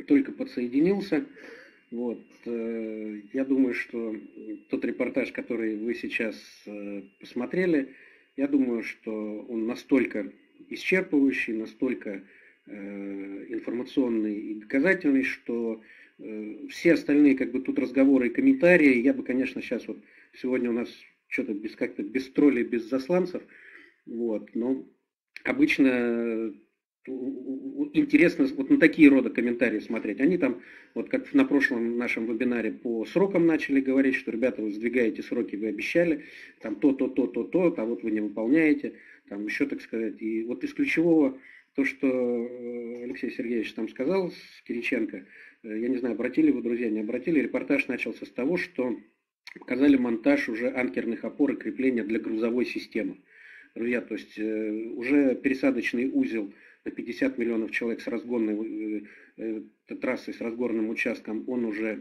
только подсоединился. Вот. Я думаю, что тот репортаж, который вы сейчас посмотрели, я думаю, что он настолько исчерпывающий, настолько информационный и доказательный, что все остальные как бы тут разговоры и комментарии, я бы, конечно, сейчас вот сегодня у нас что-то как-то без троллей, без засланцев, вот, но обычно интересно вот на такие рода комментарии смотреть. Они там, вот как на прошлом нашем вебинаре по срокам начали говорить, что, ребята, вы сдвигаете сроки, вы обещали, там то, а вот вы не выполняете, там еще, так сказать. И вот из ключевого, то, что Алексей Сергеевич там сказал с Кириченко, я не знаю, обратили вы, друзья, не обратили, репортаж начался с того, что показали монтаж уже анкерных опор и крепления для грузовой системы. Друзья, то есть уже пересадочный узел на 50 миллионов человек с разгонной трассой, с разгонным участком, он уже...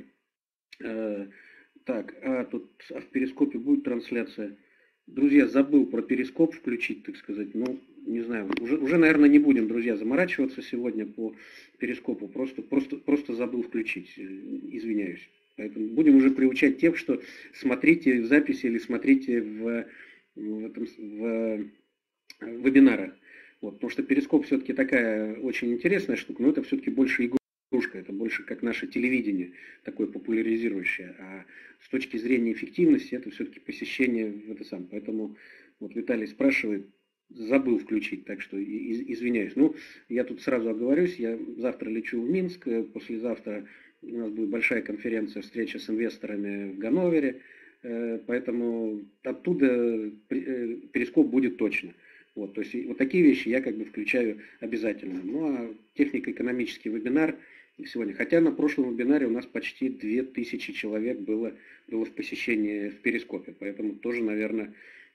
тут в перископе будет трансляция. Друзья, забыл про перископ включить, так сказать. Ну, не знаю, уже, наверное, не будем, друзья, заморачиваться сегодня по перископу. Просто забыл включить, извиняюсь. Поэтому будем уже приучать тех, что смотрите в записи или смотрите в вебинарах. Вот, потому что перископ все-таки такая очень интересная штука, но это все-таки больше игрушка, это больше как наше телевидение, такое популяризирующее. А с точки зрения эффективности это все-таки посещение в это самое. Поэтому вот Виталий спрашивает, забыл включить, так что извиняюсь. Ну, я тут сразу оговорюсь, я завтра лечу в Минск, послезавтра у нас будет большая конференция, встреча с инвесторами в Ганновере, поэтому оттуда перископ будет точно. Вот, то есть вот такие вещи я как бы включаю обязательно. Ну а технико-экономический вебинар сегодня, хотя на прошлом вебинаре у нас почти 2000 человек было в посещении в перископе, поэтому тоже, наверное,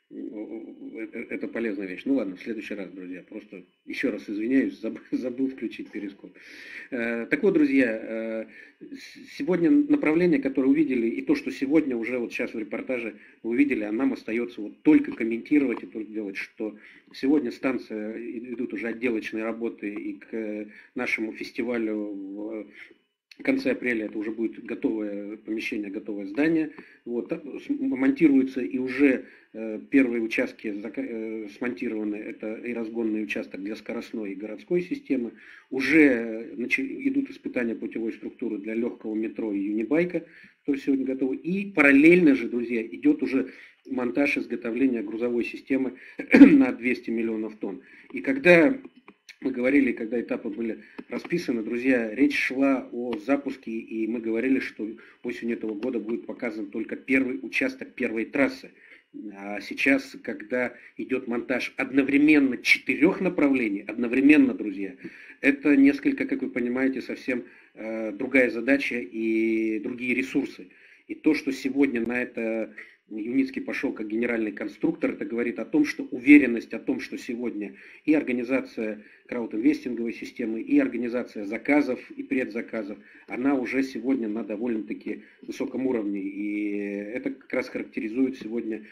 это полезная вещь. Ну ладно, в следующий раз, друзья, просто еще раз извиняюсь, забыл включить перископ. Так вот, друзья, сегодня направление, которое увидели, и то, что сегодня уже вот сейчас в репортаже вы увидели, а нам остается вот только комментировать и только делать, что сегодня станция, идут уже отделочные работы, и к нашему фестивалю в конце апреля это уже будет готовое помещение, готовое здание. Вот, монтируются и уже первые участки смонтированы, это и разгонный участок для скоростной и городской системы. Уже идут испытания путевой структуры для легкого метро и юнибайка, то есть сегодня готово. И параллельно же, друзья, идет уже монтаж изготовления грузовой системы на 200 миллионов тонн. И когда мы говорили, когда этапы были расписаны, друзья, речь шла о запуске, и мы говорили, что осенью этого года будет показан только первый участок первой трассы. А сейчас, когда идет монтаж одновременно 4 направлений, одновременно, друзья, это несколько, как вы понимаете, совсем другая задача и другие ресурсы. И то, что сегодня на это Юницкий пошел как генеральный конструктор, это говорит о том, что уверенность о том, что сегодня и организация краудинвестинговой системы, и организация заказов и предзаказов, она уже сегодня на довольно-таки высоком уровне. И это как раз характеризует сегодня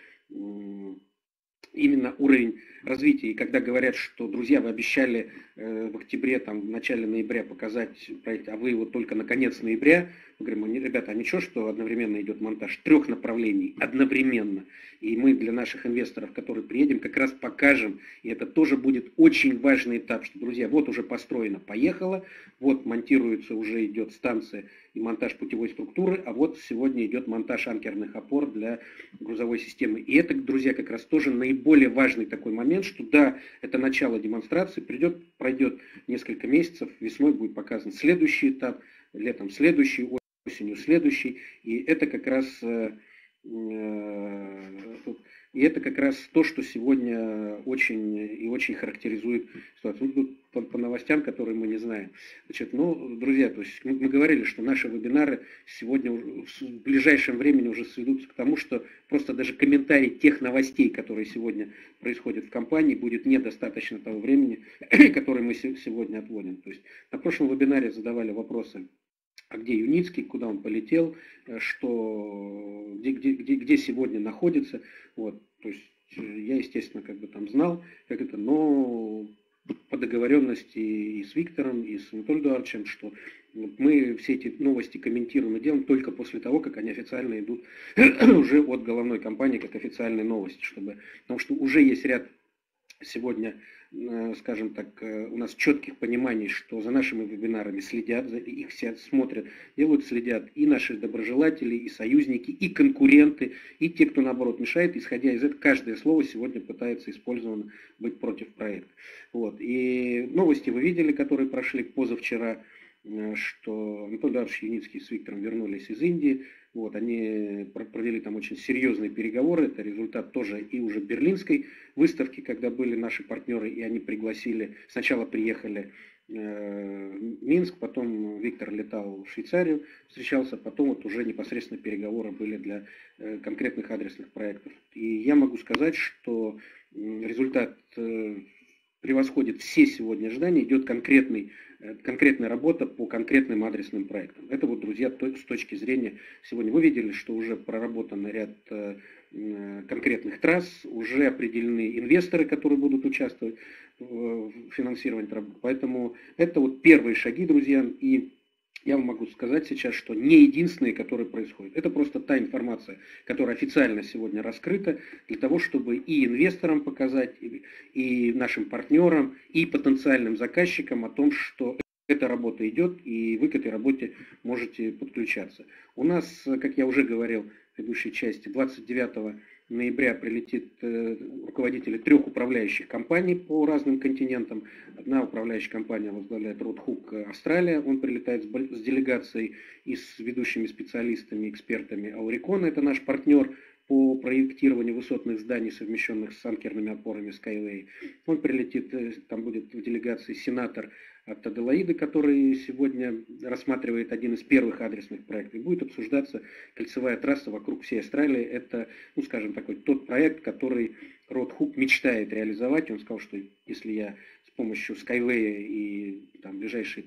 именно уровень развития. И когда говорят, что, друзья, вы обещали в октябре, там, в начале ноября показать проект, а вы его только на конец ноября, мы говорим, ребята, а ничего, что одновременно идет монтаж 3 направлений, одновременно. И мы для наших инвесторов, которые приедем, как раз покажем, и это тоже будет очень важный этап, что, друзья, вот уже построено, поехало, вот монтируется, уже идет станция и монтаж путевой структуры, а вот сегодня идет монтаж анкерных опор для грузовой системы. И это, друзья, как раз тоже наиболее важный такой момент, что да, это начало демонстрации, пройдет несколько месяцев, весной будет показан следующий этап, летом следующий, осенью следующий, и это как раз то, что сегодня очень характеризует ситуацию. Ну, тут по новостям, которые мы не знаем. Значит, друзья, то есть мы говорили, что наши вебинары сегодня в ближайшем времени уже сведутся к тому, что просто даже комментарий тех новостей, которые сегодня происходят в компании, будет недостаточно того времени, которое мы сегодня отводим. То есть на прошлом вебинаре задавали вопросы, а где Юницкий, куда он полетел, где сегодня находится. Вот, то есть я, естественно, как бы там знал, как это, но по договоренности и с Виктором, и с Анатолием Эдуардовичем, что мы все эти новости комментируем и делаем только после того, как они официально идут уже от головной компании, как официальные новости, потому что уже есть ряд сегодня, скажем так, у нас четких пониманий, что за нашими вебинарами следят, их все смотрят, следят и наши доброжелатели, и союзники, и конкуренты, и те, кто наоборот мешает. Исходя из этого, каждое слово сегодня пытается использовано быть против проекта. Вот. И новости вы видели, которые прошли позавчера, что Анатолий Эдуардович Юницкий с Виктором вернулись из Индии. Вот, они провели там очень серьезные переговоры. Это результат тоже и уже берлинской выставки, когда были наши партнеры, и они пригласили, сначала приехали в Минск, потом Виктор летал в Швейцарию, встречался, потом вот уже непосредственно переговоры были для конкретных адресных проектов. И я могу сказать, что результат превосходит все сегодня ожидания, идет конкретная работа по конкретным адресным проектам. Это вот, друзья, с точки зрения сегодня. Вы видели, что уже проработан ряд конкретных трасс, уже определены инвесторы, которые будут участвовать в финансировании работы. Поэтому это вот первые шаги, друзья, и я вам могу сказать сейчас, что не единственные, которые происходят. Это просто та информация, которая официально сегодня раскрыта, для того, чтобы и инвесторам показать, и нашим партнерам, и потенциальным заказчикам о том, что эта работа идет, и вы к этой работе можете подключаться. У нас, как я уже говорил в предыдущей части, 29 ноября прилетит руководители 3 управляющих компаний по разным континентам. Одна управляющая компания возглавляет Род Хук Австралия. Он прилетает с делегацией и с ведущими специалистами, экспертами Аурикона. Это наш партнер по проектированию высотных зданий, совмещенных с анкерными опорами Skyway. Он прилетит, там будет в делегации сенатор от Аделаиды, который сегодня рассматривает один из первых адресных проектов. И будет обсуждаться кольцевая трасса вокруг всей Австралии. Это, ну, такой тот проект, который Род Хук мечтает реализовать. Он сказал, что если я с помощью Skyway и ближайшие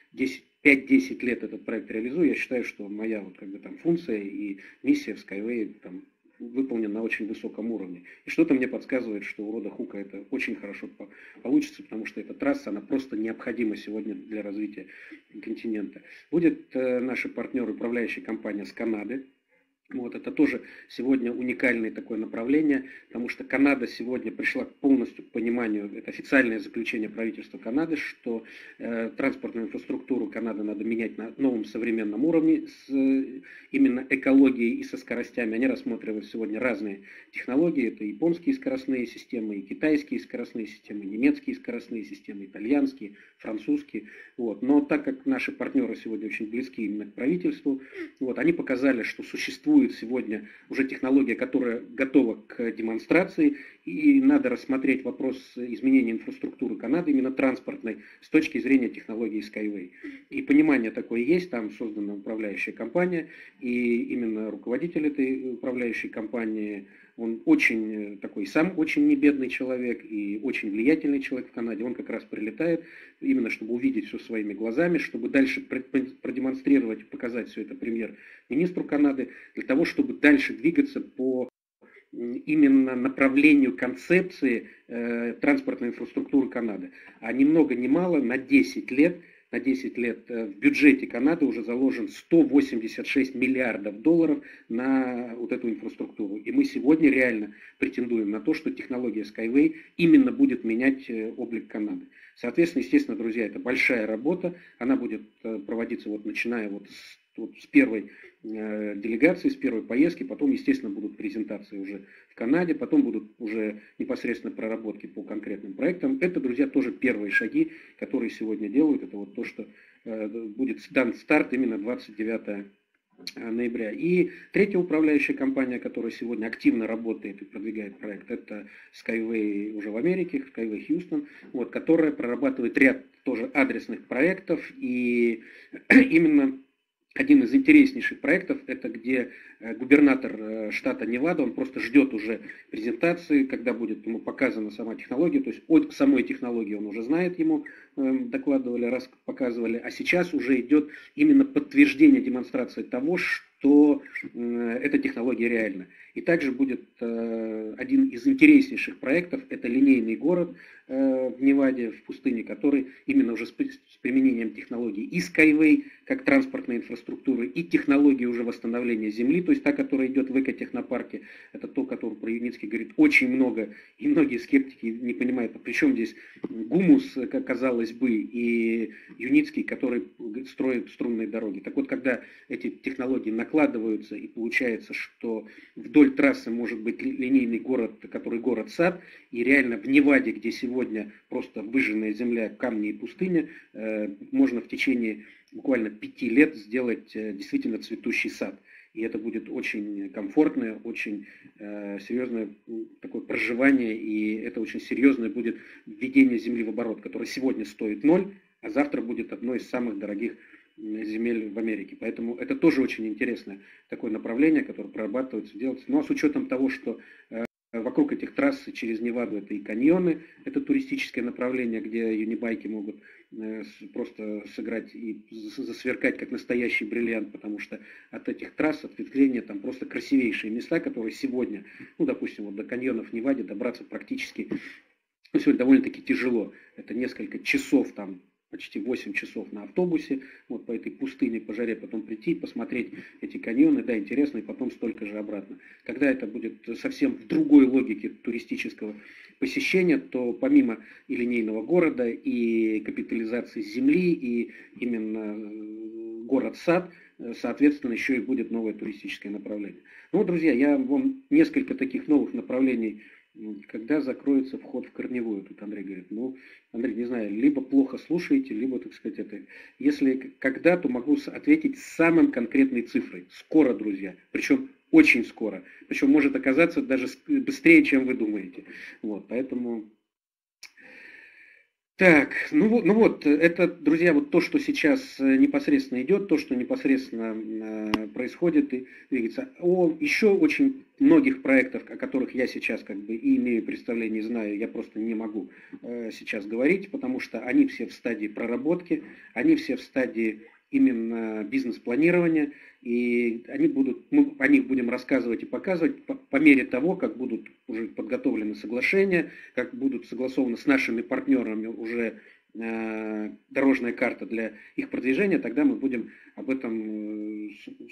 5-10 лет этот проект реализую, я считаю, что моя функция и миссия в Skyway выполнен на очень высоком уровне. И что-то мне подсказывает, что у Рода Хука это очень хорошо получится, потому что эта трасса, она просто необходима сегодня для развития континента. Будет наши партнеры, управляющая компания с Канады. Вот, это тоже сегодня уникальное такое направление, потому что Канада сегодня пришла полностью к пониманию, это официальное заключение правительства Канады, что транспортную инфраструктуру Канады надо менять на новом современном уровне с именно экологией и со скоростями. Они рассматривают сегодня разные технологии, это японские скоростные системы, и китайские скоростные системы, немецкие скоростные системы, итальянские, французские. Вот. Но так как наши партнеры сегодня очень близки именно к правительству, вот, они показали, что существует сегодня уже технология, которая готова к демонстрации, и надо рассмотреть вопрос изменения инфраструктуры Канады, именно транспортной, с точки зрения технологии Skyway. И понимание такое есть, там создана управляющая компания, и именно руководитель этой управляющей компании, он очень такой, сам очень небедный человек и очень влиятельный человек в Канаде. Он как раз прилетает именно, чтобы увидеть все своими глазами, чтобы дальше продемонстрировать, показать все это премьер-министру Канады, для того, чтобы дальше двигаться по именно направлению концепции транспортной инфраструктуры Канады. А ни много ни мало на 10 лет в бюджете Канады уже заложен 186 миллиардов долларов на вот эту инфраструктуру. И мы сегодня реально претендуем на то, что технология Skyway именно будет менять облик Канады. Соответственно, естественно, друзья, это большая работа. Она будет проводиться начиная с первой делегации, с первой поездки, потом, естественно, будут презентации уже в Канаде, потом будут уже непосредственно проработки по конкретным проектам. Это, друзья, тоже первые шаги, которые сегодня делают. Это вот то, что будет дан старт именно 29 ноября. И третья управляющая компания, которая сегодня активно работает и продвигает проект, это Skyway уже в Америке, Skyway Houston, вот, которая прорабатывает ряд тоже адресных проектов. И именно один из интереснейших проектов, это где губернатор штата Невада, он просто ждет уже презентации, когда будет ему показана сама технология, то есть от самой технологии он уже знает, ему докладывали, показывали, а сейчас уже идет именно подтверждение, демонстрация того, что эта технология реальна. И также будет один из интереснейших проектов, это линейный город в Неваде, в пустыне, который именно уже с применением технологий и Skyway, как транспортной инфраструктуры, и технологии уже восстановления Земли, то есть та, которая идет в экотехнопарке, это то, которое про Юницкий говорит очень много, и многие скептики не понимают, а при чем здесь гумус, казалось бы, и Юницкий, который строит струнные дороги. Так вот, когда эти технологии накладываются, и получается, что вдоль трассы может быть линейный город, который город-сад, и реально в Неваде, где сегодня просто выжженная земля, камни и пустыня, можно в течение буквально 5 лет сделать действительно цветущий сад. И это будет очень комфортное, очень серьезное такое проживание, и это очень серьезное будет введение земли в оборот, которое сегодня стоит 0, а завтра будет одно из самых дорогих земель в Америке. Поэтому это тоже очень интересное такое направление, которое прорабатывается, делается. Ну а с учетом того, что вокруг этих трасс через Неваду это и каньоны, это туристическое направление, где юнибайки могут просто сыграть и засверкать как настоящий бриллиант, потому что от этих трасс, ответвления там просто красивейшие места, которые сегодня, ну допустим, вот до каньонов Неваде добраться практически, ну, сегодня довольно-таки тяжело. Это несколько часов там, почти 8 часов на автобусе, вот по этой пустыне, по жаре, потом прийти, посмотреть эти каньоны, да, интересно, и потом столько же обратно. Когда это будет совсем в другой логике туристического посещения, то помимо и линейного города, и капитализации земли, и именно город-сад, соответственно, еще и будет новое туристическое направление. Ну вот, друзья, я вам несколько таких новых направлений. Когда закроется вход в корневую, тут Андрей говорит, ну, Андрей, не знаю, либо плохо слушаете, либо, так сказать, это... Если когда, то могу ответить самым конкретной цифрой. Скоро, друзья, причем очень скоро. Причем может оказаться даже быстрее, чем вы думаете. Вот, поэтому... Так, ну вот, это, друзья, вот то, что сейчас непосредственно идет, то, что непосредственно происходит и двигается. О еще очень многих проектах, о которых я сейчас как бы и имею представление, знаю, я просто не могу сейчас говорить, потому что они все в стадии проработки, они все в стадии именно бизнес-планирования, и мы о них будем рассказывать и показывать по мере того, как будут уже подготовлены соглашения, как будут согласованы с нашими партнерами уже дорожная карта для их продвижения, тогда мы будем об этом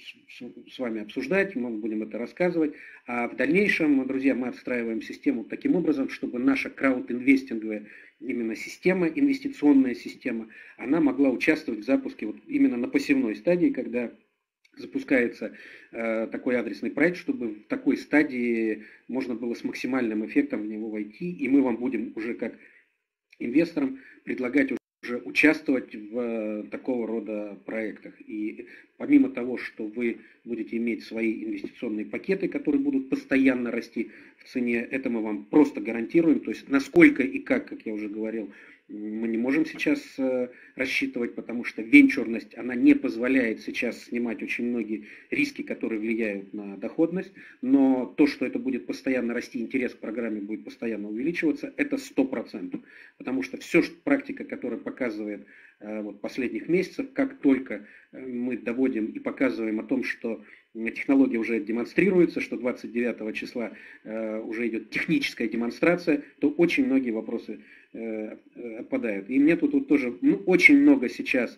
с вами обсуждать, мы будем это рассказывать. А в дальнейшем, друзья, мы отстраиваем систему таким образом, чтобы наша крауд-инвестинговая именно система, инвестиционная система, она могла участвовать в запуске вот именно на посевной стадии, когда запускается такой адресный проект, чтобы в такой стадии можно было с максимальным эффектом в него войти, и мы вам будем уже как инвесторам предлагать уже участвовать в такого рода проектах. И помимо того, что вы будете иметь свои инвестиционные пакеты, которые будут постоянно расти в цене, это мы вам просто гарантируем. То есть насколько и как я уже говорил, мы не можем сейчас рассчитывать, потому что венчурность, она не позволяет сейчас снимать очень многие риски, которые влияют на доходность, но то, что это будет постоянно расти, интерес к программе будет постоянно увеличиваться, это 100%, потому что все практика, которая показывает вот, последних месяцев, как только мы доводим и показываем о том, что технология уже демонстрируется, что 29 числа уже идет техническая демонстрация, то очень многие вопросы отпадают. И мне тут тоже очень много сейчас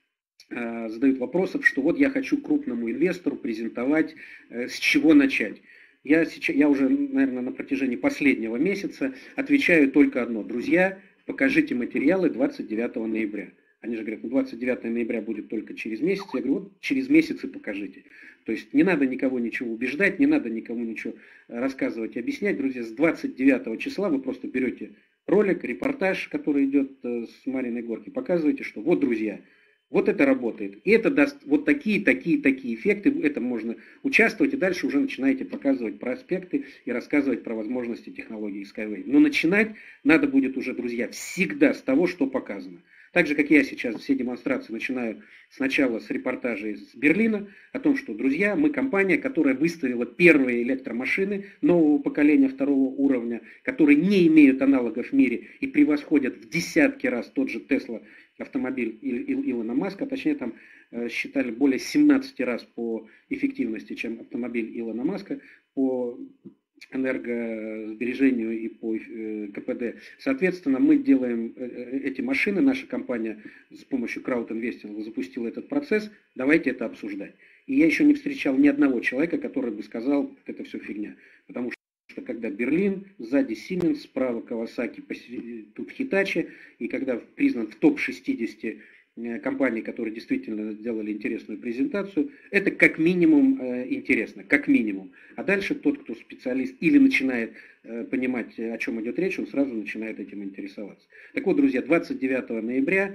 задают вопросов, что вот я хочу крупному инвестору презентовать, с чего начать. Я уже, наверное, на протяжении последнего месяца отвечаю только одно. Друзья, покажите материалы 29 ноября. Они же говорят, 29 ноября будет только через месяц. Я говорю, вот через месяц и покажите. То есть не надо никого ничего убеждать, не надо никому ничего рассказывать и объяснять. Друзья, с 29 числа вы просто берете ролик, репортаж, который идет с Мариной Горки, показываете, что вот, друзья, вот это работает. И это даст вот такие эффекты. Это можно участвовать, и дальше уже начинаете показывать проспекты и рассказывать про возможности технологии Skyway. Но начинать надо будет уже, друзья, всегда с того, что показано. Так же, как я сейчас все демонстрации начинаю сначала с репортажей из Берлина о том, что, друзья, мы компания, которая выставила первые электромашины нового поколения второго уровня, которые не имеют аналогов в мире и превосходят в десятки раз тот же Tesla автомобиль Илона Маска, точнее там считали более 17 раз по эффективности, чем автомобиль Илона Маска, по энергосбережению и по КПД. Соответственно, мы делаем эти машины, наша компания с помощью краудинвестинга запустила этот процесс, давайте это обсуждать. И я еще не встречал ни одного человека, который бы сказал, это все фигня. Потому что когда Берлин, сзади Siemens, справа Kawasaki, тут Hitachi, и когда признан в топ-60 компаний, которые действительно сделали интересную презентацию, это как минимум интересно, как минимум. А дальше тот, кто специалист или начинает понимать, о чем идет речь, он сразу начинает этим интересоваться. Так вот, друзья, 29 ноября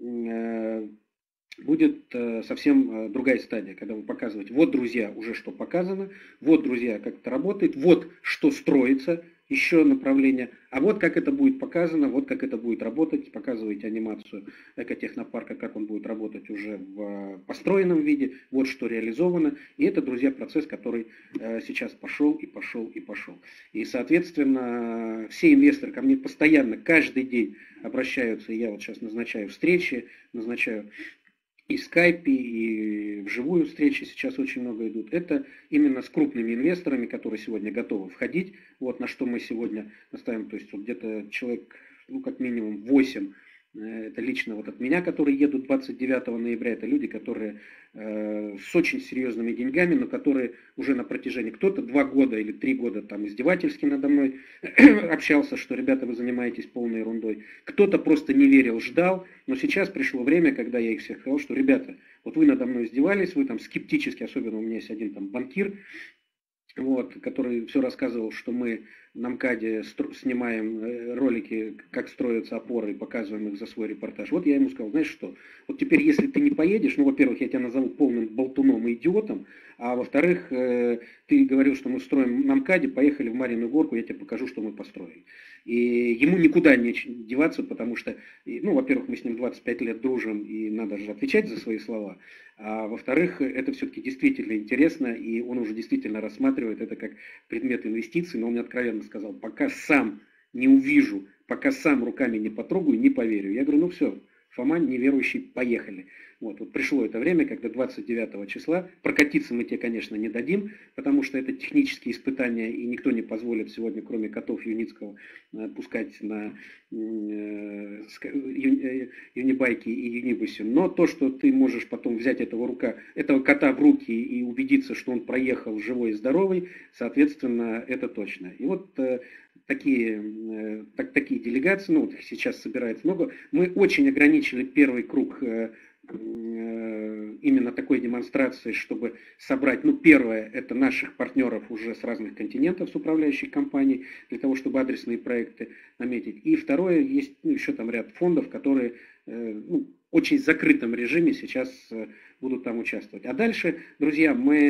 будет совсем другая стадия, когда вы показываете, вот, друзья, уже что показано, вот, друзья, как это работает, вот, что строится, еще направление, а вот как это будет показано, вот как это будет работать, показываете анимацию экотехнопарка, как он будет работать уже в построенном виде, вот что реализовано, и это, друзья, процесс, который сейчас пошел и пошел и пошел. И, соответственно, все инвесторы ко мне постоянно, каждый день обращаются, и я вот сейчас назначаю встречи, назначаю и в скайпе, и вживую встречи сейчас очень много идут. Это именно с крупными инвесторами, которые сегодня готовы входить. Вот на что мы сегодня наставим. То есть вот где-то человек, ну как минимум 8, это лично вот от меня, которые едут 29 ноября. Это люди, которые с очень серьезными деньгами, но которые уже на протяжении, кто-то 2 года или 3 года там издевательски надо мной общался, что, ребята, вы занимаетесь полной ерундой. Кто-то просто не верил, ждал, но сейчас пришло время, когда я их всех сказал, что, ребята, вот вы надо мной издевались, вы там скептически, особенно у меня есть один там банкир, вот, который все рассказывал, что мы на МКАДе снимаем ролики, как строятся опоры, и показываем их за свой репортаж. Вот я ему сказал, знаешь что, вот теперь, если ты не поедешь, ну, во-первых, я тебя назову полным болтуном и идиотом, а во-вторых, ты говорил, что мы строим на МКАДе, поехали в Марьину Горку, я тебе покажу, что мы построили. И ему никуда не деваться, потому что, ну, во-первых, мы с ним 25 лет дружим, и надо же отвечать за свои слова. А во-вторых, это все-таки действительно интересно, и он уже действительно рассматривает это как предмет инвестиций, но он мне откровенно сказал, пока сам не увижу, пока сам руками не потрогаю, не поверю. Я говорю, ну все, Фома неверующий, поехали. Вот пришло это время, когда 29 числа, прокатиться мы тебе, конечно, не дадим, потому что это технические испытания, и никто не позволит сегодня, кроме котов Юницкого, пускать на юнибайке и юнибусе. Но то, что ты можешь потом взять этого кота в руки и убедиться, что он проехал живой и здоровый, соответственно, это точно. И вот такие делегации, ну вот их сейчас собирается много. Мы очень ограничили первый круг именно такой демонстрации, чтобы собрать, ну, первое, это наших партнеров уже с разных континентов, с управляющих компаний, для того, чтобы адресные проекты наметить. И второе, есть еще там ряд фондов, которые в очень закрытом режиме сейчас будут там участвовать. А дальше, друзья, мы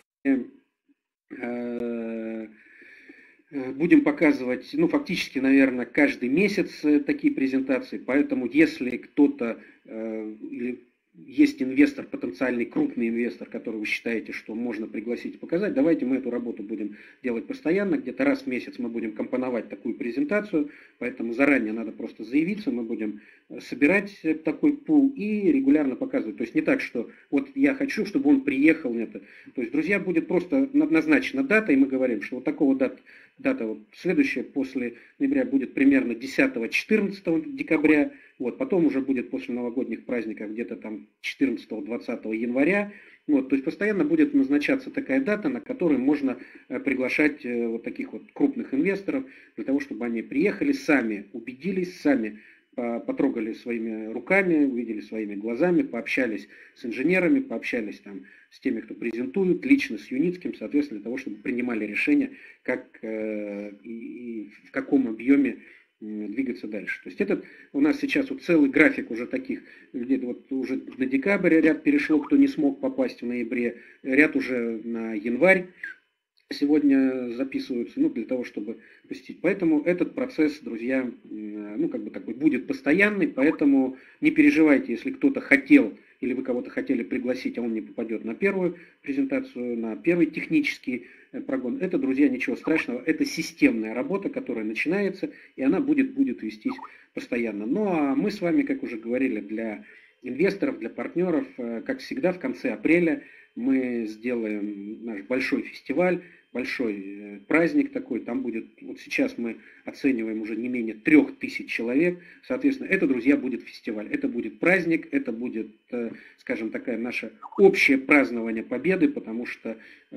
будем показывать, ну, фактически, наверное, каждый месяц такие презентации, поэтому если кто-то или есть инвестор, потенциальный крупный инвестор, который вы считаете, что можно пригласить и показать, давайте мы эту работу будем делать постоянно, где-то раз в месяц мы будем компоновать такую презентацию, поэтому заранее надо просто заявиться, мы будем собирать такой пул и регулярно показывать. То есть не так, что вот я хочу, чтобы он приехал. То есть, друзья, будет просто назначена дата, и мы говорим, что вот такого дата вот следующая после ноября будет примерно 10-14 декабря, вот, потом уже будет после новогодних праздников где-то там 14-20 января. Вот, то есть постоянно будет назначаться такая дата, на которой можно приглашать вот таких вот крупных инвесторов, для того, чтобы они приехали, сами убедились, сами потрогали своими руками, увидели своими глазами, пообщались с инженерами, пообщались там с теми, кто презентует, лично с Юницким, соответственно, для того, чтобы принимали решение, как и в каком объеме двигаться дальше. То есть этот у нас сейчас вот целый график уже таких, где-то вот уже на декабрь ряд перешло, кто не смог попасть в ноябре, ряд уже на январь сегодня записываются, ну, для того, чтобы посетить. Поэтому этот процесс, друзья, ну, как бы такой будет постоянный, поэтому не переживайте, если кто-то хотел или вы кого-то хотели пригласить, а он не попадет на первую презентацию, на первый технический прогон. Это, друзья, ничего страшного, это системная работа, которая начинается, и она будет вестись постоянно. Ну, а мы с вами, как уже говорили, для инвесторов, для партнеров. Как всегда, в конце апреля мы сделаем наш большой фестиваль, большой праздник такой. Там будет, вот сейчас мы оцениваем уже не менее 3000 человек. Соответственно, это, друзья, будет фестиваль. Это будет праздник, это будет, скажем, такое наше общее празднование победы, потому что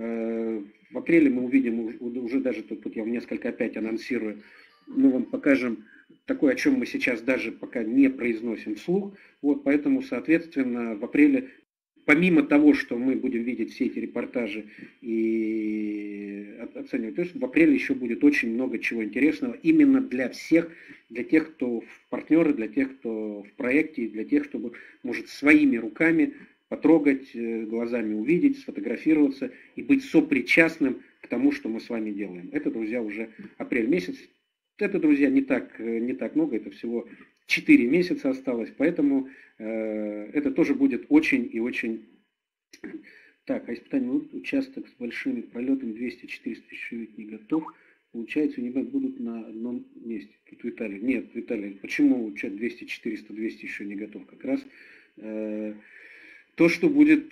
в апреле мы увидим, уже даже тут я несколько опять анонсирую, мы вам покажем такое, о чем мы сейчас даже пока не произносим вслух. Вот, поэтому, соответственно, в апреле, помимо того, что мы будем видеть все эти репортажи и оценивать, то есть в апреле еще будет очень много чего интересного именно для всех, для тех, кто в партнеры, для тех, кто в проекте, для тех, кто может своими руками потрогать, глазами увидеть, сфотографироваться и быть сопричастным к тому, что мы с вами делаем. Это, друзья, уже апрель месяц. Это, друзья, не так много, это всего 4 месяца осталось, поэтому это тоже будет очень и очень... Так, а испытание участок с большими пролетами 200-400 еще ведь не готов. Получается, они будут на одном месте. Тут Виталий. Нет, Виталий, почему 200-400-200 еще не готов? Как раз то, что будет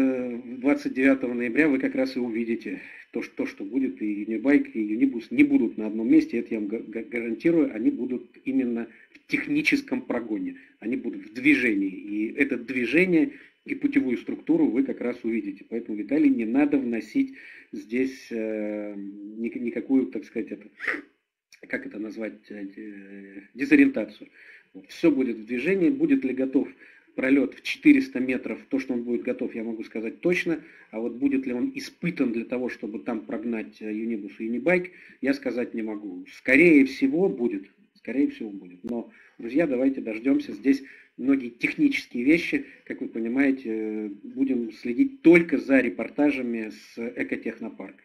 29 ноября, вы как раз и увидите. То, что будет, и Unibike, и Unibus не будут на одном месте, это я вам гарантирую, они будут именно в техническом прогоне, они будут в движении, и это движение и путевую структуру вы как раз увидите. Поэтому, Виталий, не надо вносить здесь никакую, так сказать, как это назвать, дезориентацию. Все будет в движении, будет ли готов пролет в 400 метров, то, что он будет готов, я могу сказать точно, а вот будет ли он испытан для того, чтобы там прогнать Unibus и Unibike, я сказать не могу. Скорее всего будет. Но, друзья, давайте дождемся. Здесь многие технические вещи, как вы понимаете, будем следить только за репортажами с экотехнопарка.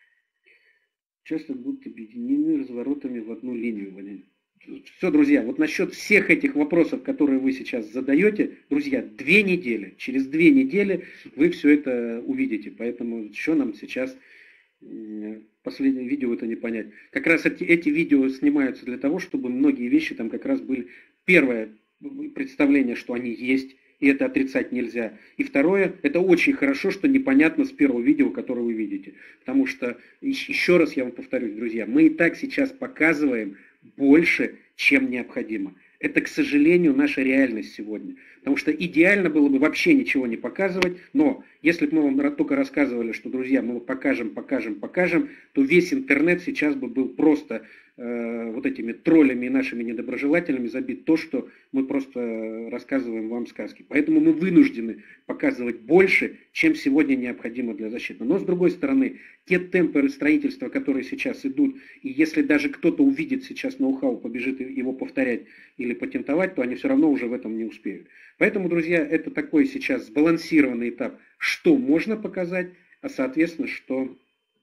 Часто будут объединены разворотами в одну линию. Все, друзья, вот насчет всех этих вопросов, которые вы сейчас задаете, друзья, 2 недели, через 2 недели вы все это увидите. Поэтому что нам сейчас последнее видео это не понять. Как раз эти видео снимаются для того, чтобы многие вещи там как раз были. Первое представление, что они есть, и это отрицать нельзя. И второе, это очень хорошо, что непонятно с первого видео, которое вы видите. Потому что, еще раз я вам повторюсь, друзья, мы и так сейчас показываем больше, чем необходимо. Это, к сожалению, наша реальность сегодня. Потому что идеально было бы вообще ничего не показывать, но если бы мы вам только рассказывали, что, друзья, мы покажем, то весь интернет сейчас бы был просто вот этими троллями и нашими недоброжелателями забит то, что мы просто рассказываем вам сказки. Поэтому мы вынуждены показывать больше, чем сегодня необходимо для защиты. Но с другой стороны, те темпы строительства, которые сейчас идут, и если даже кто-то увидит сейчас ноу-хау, побежит его повторять или патентовать, то они все равно уже в этом не успеют. Поэтому, друзья, это такой сейчас сбалансированный этап, что можно показать, а соответственно, что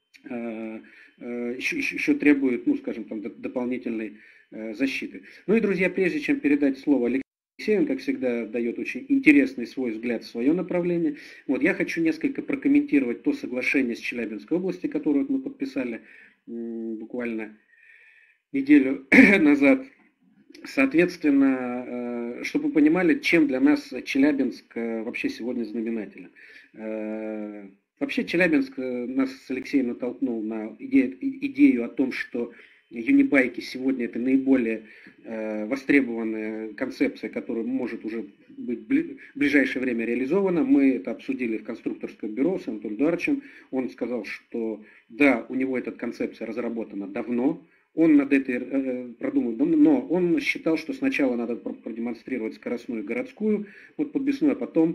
еще требует, ну, скажем, там, дополнительной защиты. Ну и, друзья, прежде чем передать слово Алексею, он, как всегда, дает очень интересный свой взгляд в свое направление. Вот, я хочу несколько прокомментировать то соглашение с Челябинской области, которое мы подписали буквально неделю назад. Соответственно, чтобы вы понимали, чем для нас Челябинск вообще сегодня знаменателен. Вообще Челябинск нас с Алексеем натолкнул на идею о том, что юнибайки сегодня это наиболее востребованная концепция, которая может уже быть в ближайшее время реализована. Мы это обсудили в конструкторском бюро с Анатолием Эдуардовичем. Он сказал, что да, у него эта концепция разработана давно. Он над этой продумал, но он считал, что сначала надо продемонстрировать скоростную городскую, вот подвесную, а потом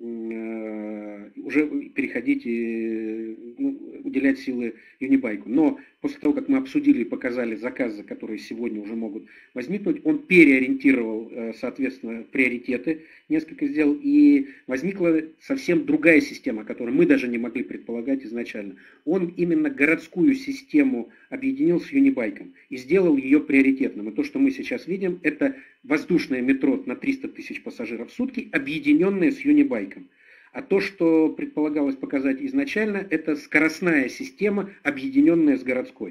уже переходить и уделять силы юнибайку. Но после того, как мы обсудили и показали заказы, которые сегодня уже могут возникнуть, он переориентировал, соответственно, приоритеты, несколько сделал, и возникла совсем другая система, которую мы даже не могли предполагать изначально. Он именно городскую систему объединил с юнибайком и сделал ее приоритетным. И то, что мы сейчас видим, это воздушное метро на 300 тысяч пассажиров в сутки, объединенное с юнибайком. А то, что предполагалось показать изначально, это скоростная система, объединенная с городской.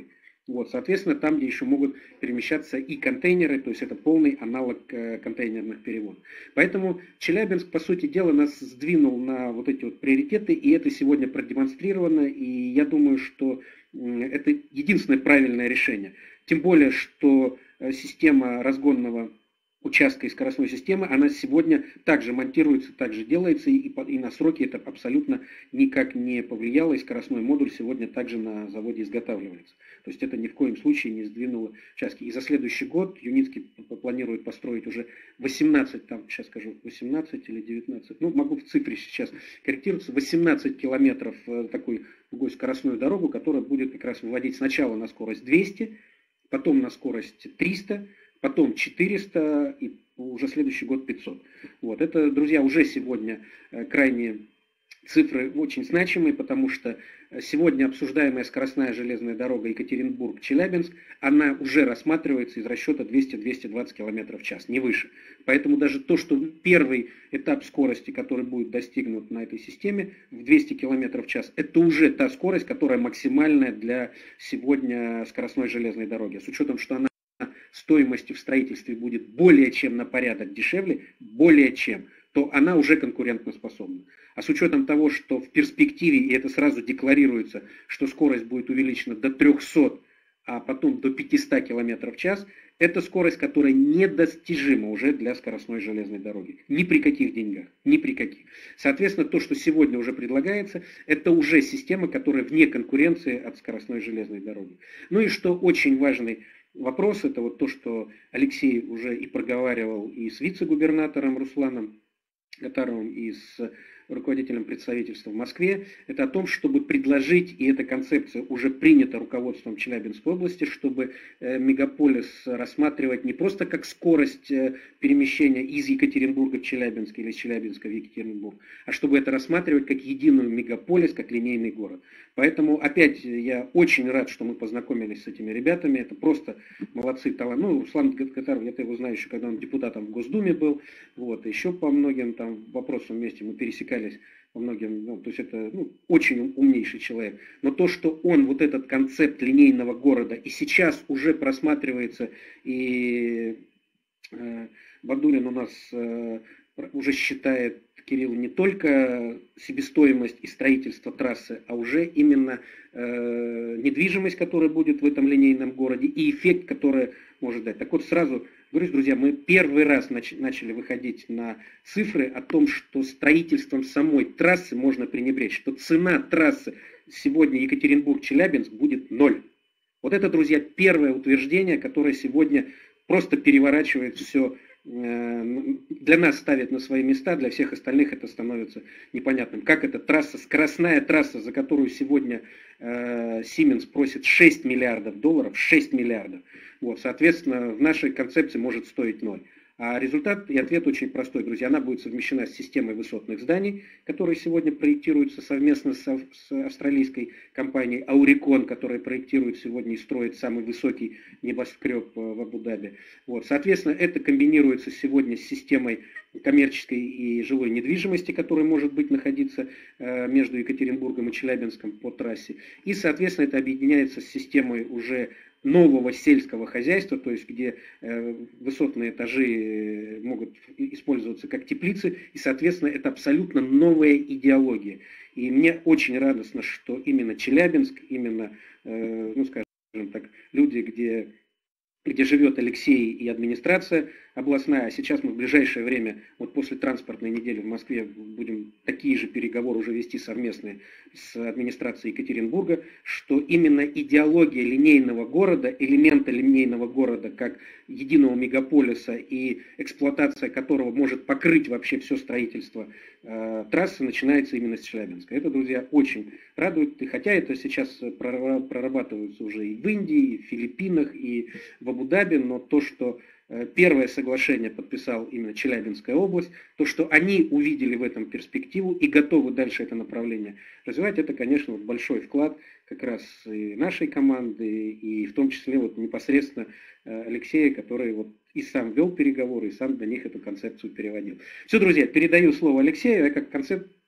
Вот, соответственно, там, где еще могут перемещаться и контейнеры, то есть это полный аналог контейнерных переводов. Поэтому Челябинск, по сути дела, нас сдвинул на вот эти вот приоритеты, и это сегодня продемонстрировано, и я думаю, что это единственное правильное решение. Тем более, что система разгонного участка и скоростной системы, она сегодня также монтируется, также делается, и на сроки это абсолютно никак не повлияло, и скоростной модуль сегодня также на заводе изготавливается. То есть это ни в коем случае не сдвинуло участки. И за следующий год Юницкий планирует построить уже 18, там сейчас скажу, 18 или 19, ну могу в цифре сейчас корректироваться, 18 километров такой другой скоростную дорогу, которая будет как раз выводить сначала на скорость 200, потом на скорость 300, потом 400 и уже следующий год 500. Вот. Это, друзья, уже сегодня крайне цифры очень значимые, потому что сегодня обсуждаемая скоростная железная дорога Екатеринбург-Челябинск, она уже рассматривается из расчета 200-220 км в час, не выше. Поэтому даже то, что первый этап скорости, который будет достигнут на этой системе в 200 км в час, это уже та скорость, которая максимальная для сегодня скоростной железной дороги. С учетом, что она стоимостью в строительстве будет более чем на порядок дешевле, более чем, то она уже конкурентоспособна. А с учетом того, что в перспективе, и это сразу декларируется, что скорость будет увеличена до 300, а потом до 500 км в час, это скорость, которая недостижима уже для скоростной железной дороги. Ни при каких деньгах, ни при каких. Соответственно, то, что сегодня уже предлагается, это уже система, которая вне конкуренции от скоростной железной дороги. Ну и что очень важный вопрос, это вот то, что Алексей уже и проговаривал и с вице-губернатором Русланом Гатаровым, и с руководителем представительства в Москве, это о том, чтобы предложить, и эта концепция уже принята руководством Челябинской области, чтобы мегаполис рассматривать не просто как скорость перемещения из Екатеринбурга в Челябинск или из Челябинска в Екатеринбург, а чтобы это рассматривать как единую мегаполис, как линейный город. Поэтому опять я очень рад, что мы познакомились с этими ребятами, это просто молодцы, талант. Ну, Руслан Гатаров, я-то его знаю еще, когда он депутатом в Госдуме был, вот, еще по многим там вопросам вместе мы пересекались по многим, ну, то есть это очень умнейший человек. Но то, что он вот этот концепт линейного города и сейчас уже просматривается, и Бадулин у нас уже считает, Кирилл, не только себестоимость и строительство трассы, а уже именно недвижимость, которая будет в этом линейном городе, и эффект, который может дать. Так вот, сразу говорю, друзья, мы первый раз начали выходить на цифры о том, что строительством самой трассы можно пренебречь, что цена трассы сегодня Екатеринбург-Челябинск будет 0. Вот это, друзья, первое утверждение, которое сегодня просто переворачивает все, для нас ставит на свои места, для всех остальных это становится непонятным. Как эта трасса, скоростная трасса, за которую сегодня Siemens просит $6 миллиардов, 6 миллиардов. Вот, соответственно, в нашей концепции может стоить 0. А результат и ответ очень простой, друзья. Она будет совмещена с системой высотных зданий, которые сегодня проектируются совместно с австралийской компанией Auricon, которая проектирует сегодня и строит самый высокий небоскреб в Абу-Даби. Вот, соответственно, это комбинируется сегодня с системой коммерческой и жилой недвижимости, которая может быть находиться между Екатеринбургом и Челябинском по трассе. И, соответственно, это объединяется с системой уже нового сельского хозяйства, то есть где высотные этажи могут использоваться как теплицы, и, соответственно, это абсолютно новая идеология. И мне очень радостно, что именно Челябинск, именно, ну, скажем так, люди, где живет Алексей и администрация областная, а сейчас мы в ближайшее время, вот после транспортной недели в Москве, будем такие же переговоры уже вести совместные с администрацией Екатеринбурга, что именно идеология линейного города, элемента линейного города как единого мегаполиса и эксплуатация которого может покрыть вообще все строительство трассы, начинается именно с Челябинска. Это, друзья, очень радует, и хотя это сейчас прорабатывается уже и в Индии, и в Филиппинах, и в Абу-Даби, но то, что первое соглашение подписал именно Челябинская область, то, что они увидели в этом перспективу и готовы дальше это направление развивать, это, конечно, вот большой вклад как раз и нашей команды, и в том числе вот непосредственно Алексея, который вот и сам вел переговоры, и сам для них эту концепцию переводил. Все, друзья, передаю слово Алексею, я как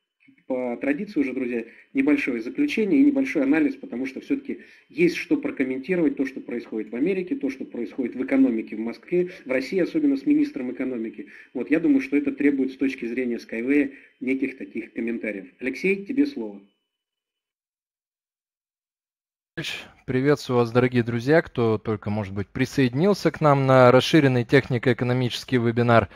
по традиции уже, друзья, небольшое заключение и небольшой анализ, потому что все-таки есть что прокомментировать, то, что происходит в Америке, то, что происходит в экономике в Москве, в России, особенно с министром экономики. Вот, я думаю, что это требует с точки зрения Skyway неких таких комментариев. Алексей, тебе слово. Приветствую вас, дорогие друзья, кто только, может быть, присоединился к нам на расширенный технико-экономический вебинар.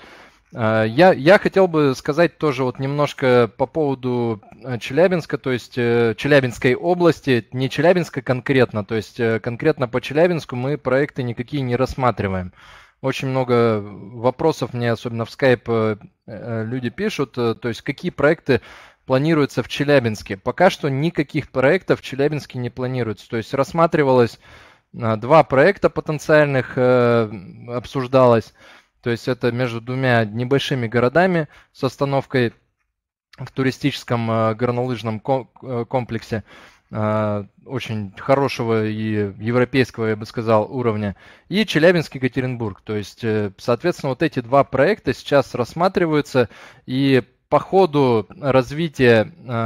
Я хотел бы сказать тоже вот немножко по поводу Челябинска, то есть Челябинской области, не Челябинска конкретно, то есть конкретно по Челябинску мы проекты никакие не рассматриваем. Очень много вопросов мне, особенно в Skype, люди пишут, то есть какие проекты планируется в Челябинске. Пока что никаких проектов в Челябинске не планируется. То есть рассматривалось 2 проекта потенциальных, обсуждалось. То есть это между 2 небольшими городами с остановкой в туристическом горнолыжном комплексе очень хорошего и европейского, я бы сказал, уровня. И Челябинск, Екатеринбург. То есть, соответственно, вот эти 2 проекта сейчас рассматриваются, и по ходу развития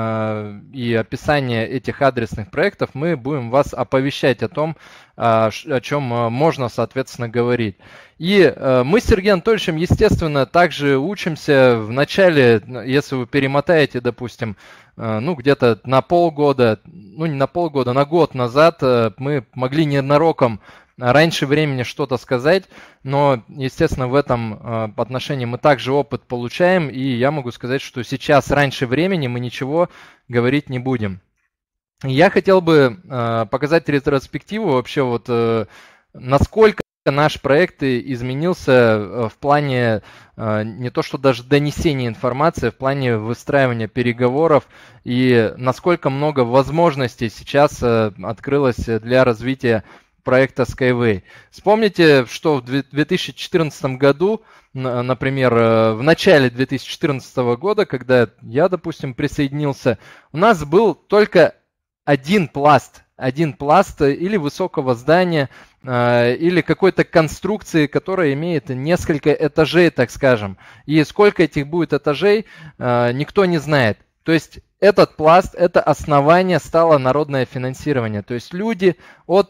и описания этих адресных проектов мы будем вас оповещать о том, о чем можно, соответственно, говорить. И мы с Сергеем Анатольевичем, естественно, также учимся. В начале, если вы перемотаете, допустим, ну, где-то на полгода, ну, не на полгода, на год назад мы могли ненароком раньше времени что-то сказать, но, естественно, в этом отношении мы также опыт получаем, и я могу сказать, что сейчас раньше времени мы ничего говорить не будем. Я хотел бы показать ретроспективу вообще, вот насколько наш проект изменился в плане не то что даже донесения информации, а в плане выстраивания переговоров, и насколько много возможностей сейчас открылось для развития проекта Skyway. Вспомните, что в 2014 году, например, в начале 2014 года, когда я, допустим, присоединился, у нас был только один пласт или высокого здания, или какой-то конструкции, которая имеет несколько этажей, так скажем. И сколько этих будет этажей, никто не знает. То есть этот пласт, это основание стало народное финансирование. То есть люди от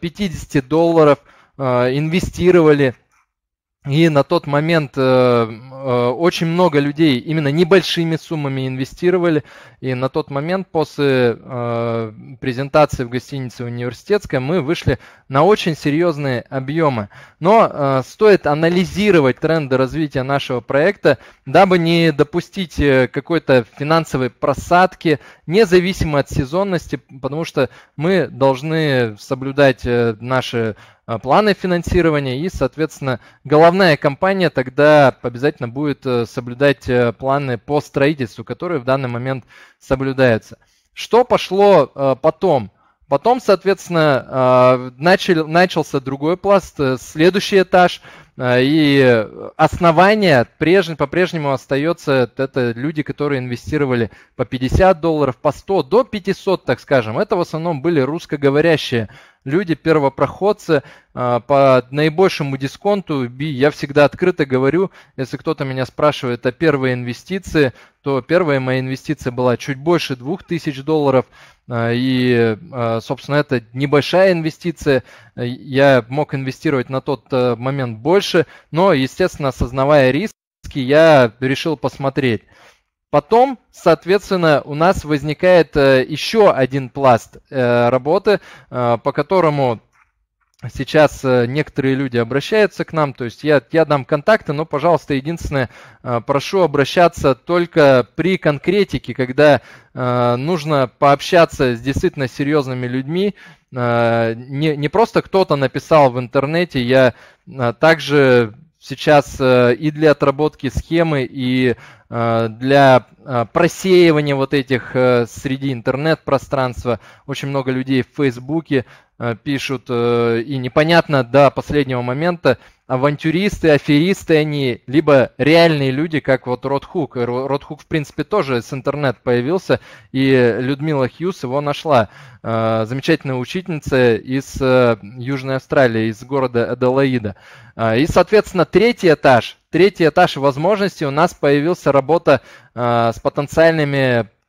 $50 инвестировали. И на тот момент очень много людей именно небольшими суммами инвестировали. И на тот момент после презентации в гостинице «Университетская» мы вышли на очень серьезные объемы. Но стоит анализировать тренды развития нашего проекта, дабы не допустить какой-то финансовой просадки, независимо от сезонности, потому что мы должны соблюдать наши планы финансирования, и, соответственно, головная компания тогда обязательно будет соблюдать планы по строительству, которые в данный момент соблюдаются. Что пошло потом? Потом, соответственно, начался другой пласт, следующий этаж, и основание по-прежнему остается, это люди, которые инвестировали по $50, по 100, до 500, так скажем. Это в основном были русскоговорящие люди, первопроходцы, по наибольшему дисконту. Я всегда открыто говорю, если кто-то меня спрашивает о первой инвестиции, то первая моя инвестиция была чуть больше $2000. И, собственно, это небольшая инвестиция. Я мог инвестировать на тот момент больше, но, естественно, осознавая риски, я решил посмотреть. Потом, соответственно, у нас возникает еще один пласт работы, по которому сейчас некоторые люди обращаются к нам, то есть я дам контакты, но, пожалуйста, единственное, прошу обращаться только при конкретике, когда нужно пообщаться с действительно серьезными людьми, не просто кто-то написал в интернете, я также сейчас и для отработки схемы, и для просеивания вот этих среди интернет-пространства. Очень много людей в Фейсбуке пишут, и непонятно до последнего момента, авантюристы, аферисты они, либо реальные люди, как вот Род Хук. Род Хук, в принципе, тоже с интернет появился, и Людмила Хьюз его нашла. Замечательная учительница из Южной Австралии, из города Аделаида. И, соответственно, третий этаж возможностей у нас появился работа с потенциальными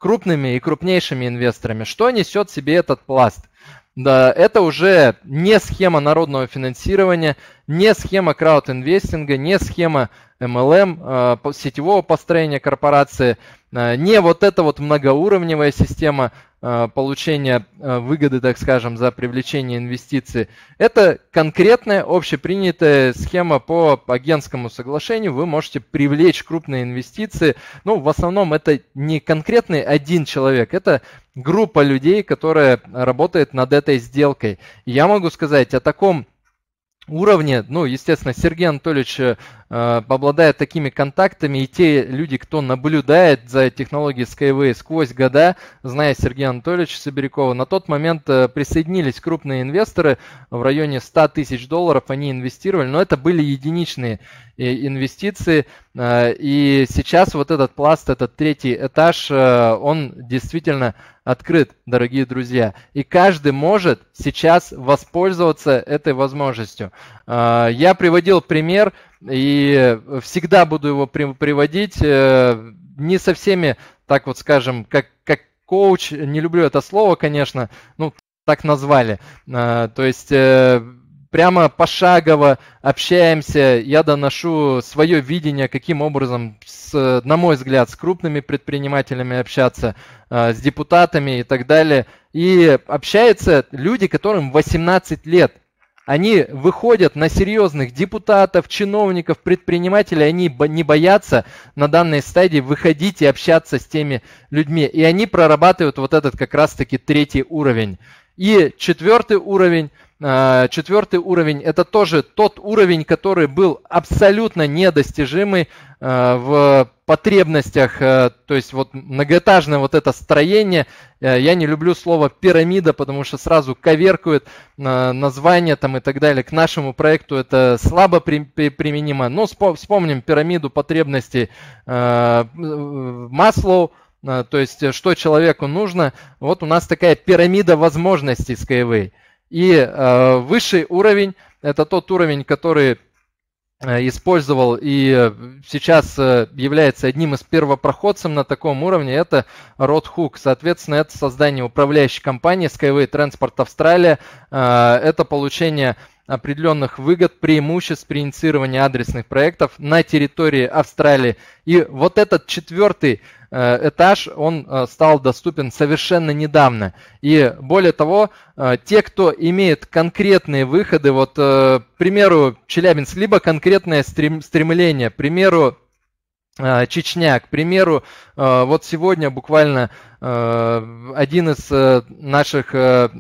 крупными и крупнейшими инвесторами. Что несет в себе этот пласт? Да, это уже не схема народного финансирования, не схема краудинвестинга, не схема MLM, сетевого построения корпорации, не вот эта вот многоуровневая система получения выгоды, так скажем, за привлечение инвестиций. Это конкретная общепринятая схема по агентскому соглашению. Вы можете привлечь крупные инвестиции. Ну, в основном это не конкретный один человек, это группа людей, которая работает над этой сделкой. И я могу сказать о таком уровне, ну, естественно, Сергей Анатольевич обладает такими контактами, и те люди, кто наблюдает за технологией Skyway сквозь года, зная Сергея Анатольевича Сибирякова, на тот момент присоединились крупные инвесторы в районе $100 тысяч, они инвестировали, но это были единичные инвестиции, и сейчас вот этот пласт, этот третий этаж, он действительно открыт, дорогие друзья, и каждый может сейчас воспользоваться этой возможностью. Я приводил пример, и всегда буду его приводить, не со всеми, так вот скажем, как коуч, не люблю это слово, конечно, ну, так назвали, то есть прямо пошагово общаемся, я доношу свое видение, каким образом, на мой взгляд, с крупными предпринимателями общаться, с депутатами и так далее, и общаются люди, которым 18 лет. Они выходят на серьезных депутатов, чиновников, предпринимателей, они не боятся на данной стадии выходить и общаться с теми людьми. И они прорабатывают вот этот как раз-таки третий уровень. И четвертый уровень это тоже тот уровень, который был абсолютно недостижимый в потребностях, то есть вот многоэтажное вот это строение. Я не люблю слово пирамида, потому что сразу коверкует название там и так далее. К нашему проекту это слабо применимо. Но вспомним пирамиду потребностей Маслоу. То есть, что человеку нужно. Вот у нас такая пирамида возможностей Skyway. И высший уровень – это тот уровень, который использовал и сейчас является одним из первопроходцев на таком уровне, это Род Хук. Соответственно, это создание управляющей компании Skyway Transport Австралия, это получение определенных выгод, преимуществ при инициировании адресных проектов на территории Австралии. И вот этот четвертый этаж, он стал доступен совершенно недавно. И более того, те, кто имеет конкретные выходы, вот, к примеру, Челябинск, либо конкретное стремление, к примеру, Чечня, к примеру, вот сегодня буквально один из наших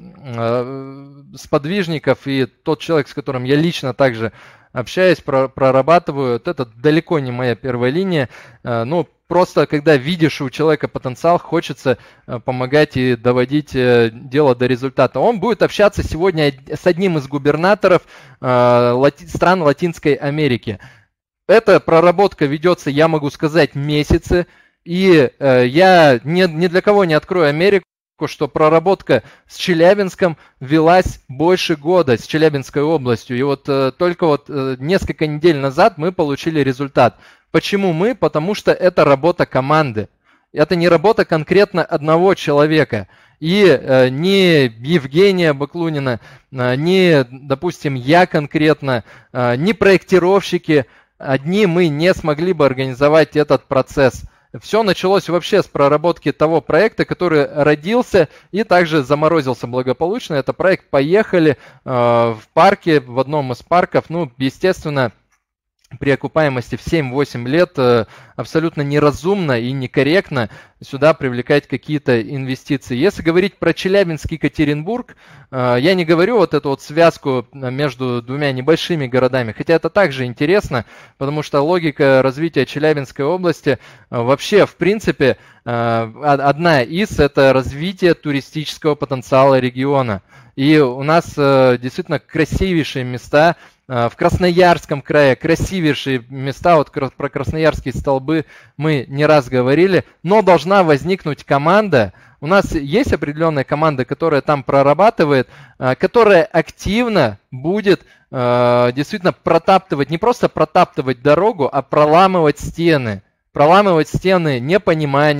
сподвижников и тот человек, с которым я лично также общаюсь, прорабатываю, вот это далеко не моя первая линия, ну, просто когда видишь у человека потенциал, хочется помогать и доводить дело до результата. Он будет общаться сегодня с одним из губернаторов стран Латинской Америки. Эта проработка ведется, я могу сказать, месяцы, и я ни для кого не открою Америку, что проработка с Челябинском велась больше года, с Челябинской областью. И вот только вот несколько недель назад мы получили результат. Почему мы? Потому что это работа команды. Это не работа конкретно одного человека. И ни Евгения Баклунина, ни, допустим, я конкретно, ни проектировщики, одни мы не смогли бы организовать этот процесс. Все началось вообще с проработки того проекта, который родился и также заморозился благополучно. Это проект «Поехали» в парке, в одном из парков. Ну, естественно, при окупаемости в 7-8 лет абсолютно неразумно и некорректно сюда привлекать какие-то инвестиции. Если говорить про Челябинск и Екатеринбург, я не говорю вот эту вот связку между двумя небольшими городами, хотя это также интересно, потому что логика развития Челябинской области вообще, в принципе, одна из – это развитие туристического потенциала региона. И у нас действительно красивейшие места в Красноярском крае, красивейшие места, вот про Красноярские столбы мы не раз говорили, но должна возникнуть команда. У нас есть определенная команда, которая там прорабатывает, которая активно будет действительно протаптывать, не просто протаптывать дорогу, а проламывать стены непонимания,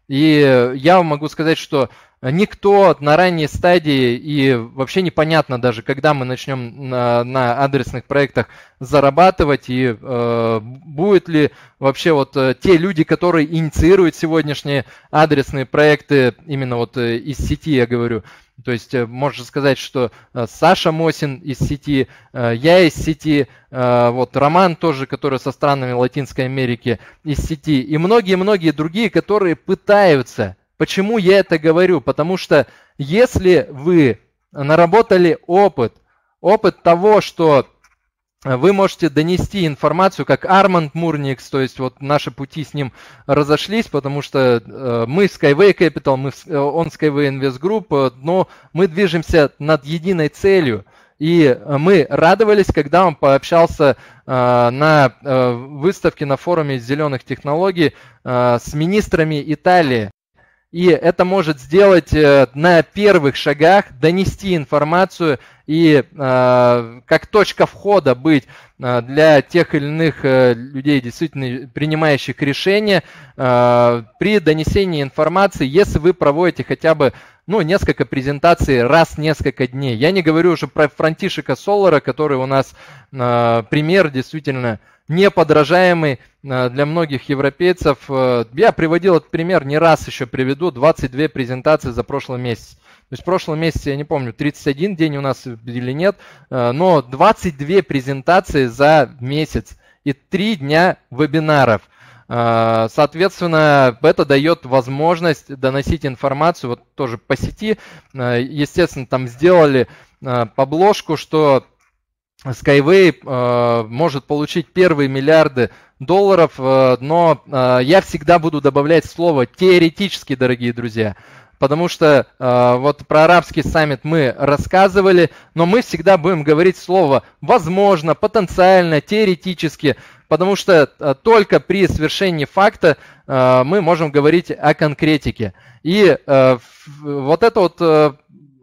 И я могу сказать, что никто на ранней стадии, и вообще непонятно даже, когда мы начнем на адресных проектах зарабатывать, и будет ли вообще вот те люди, которые инициируют сегодняшние адресные проекты, именно вот из сети я говорю. То есть можно сказать, что Саша Мосин из сети, я из сети, вот Роман тоже, который со странами Латинской Америки из сети, и многие-многие другие, которые пытаются. Почему я это говорю? Потому что если вы наработали опыт того, что вы можете донести информацию, как Арманд Мурникс, то есть вот наши пути с ним разошлись, потому что мы Skyway Capital, он Skyway Invest Group, но мы движемся над единой целью. И мы радовались, когда он пообщался на выставке на форуме зеленых технологий с министрами Италии. И это может сделать на первых шагах, донести информацию и как точка входа быть для тех или иных людей, действительно принимающих решения, при донесении информации, если вы проводите хотя бы несколько презентаций раз в несколько дней. Я не говорю уже про Франтишека Солара, который у нас пример действительно неподражаемый для многих европейцев. Я приводил этот пример, не раз еще приведу, 22 презентации за прошлый месяц. То есть в прошлом месяце, я не помню, 31 день у нас или нет, но 22 презентации за месяц и 3 дня вебинаров. Соответственно, это дает возможность доносить информацию, вот тоже по сети. Естественно, там сделали обложку, что Skyway может получить первые миллиарды долларов, но я всегда буду добавлять слово «теоретически», дорогие друзья. Потому что вот про арабский саммит мы рассказывали, но мы всегда будем говорить слово «возможно», «потенциально», «теоретически», потому что только при свершении факта мы можем говорить о конкретике. И вот эта вот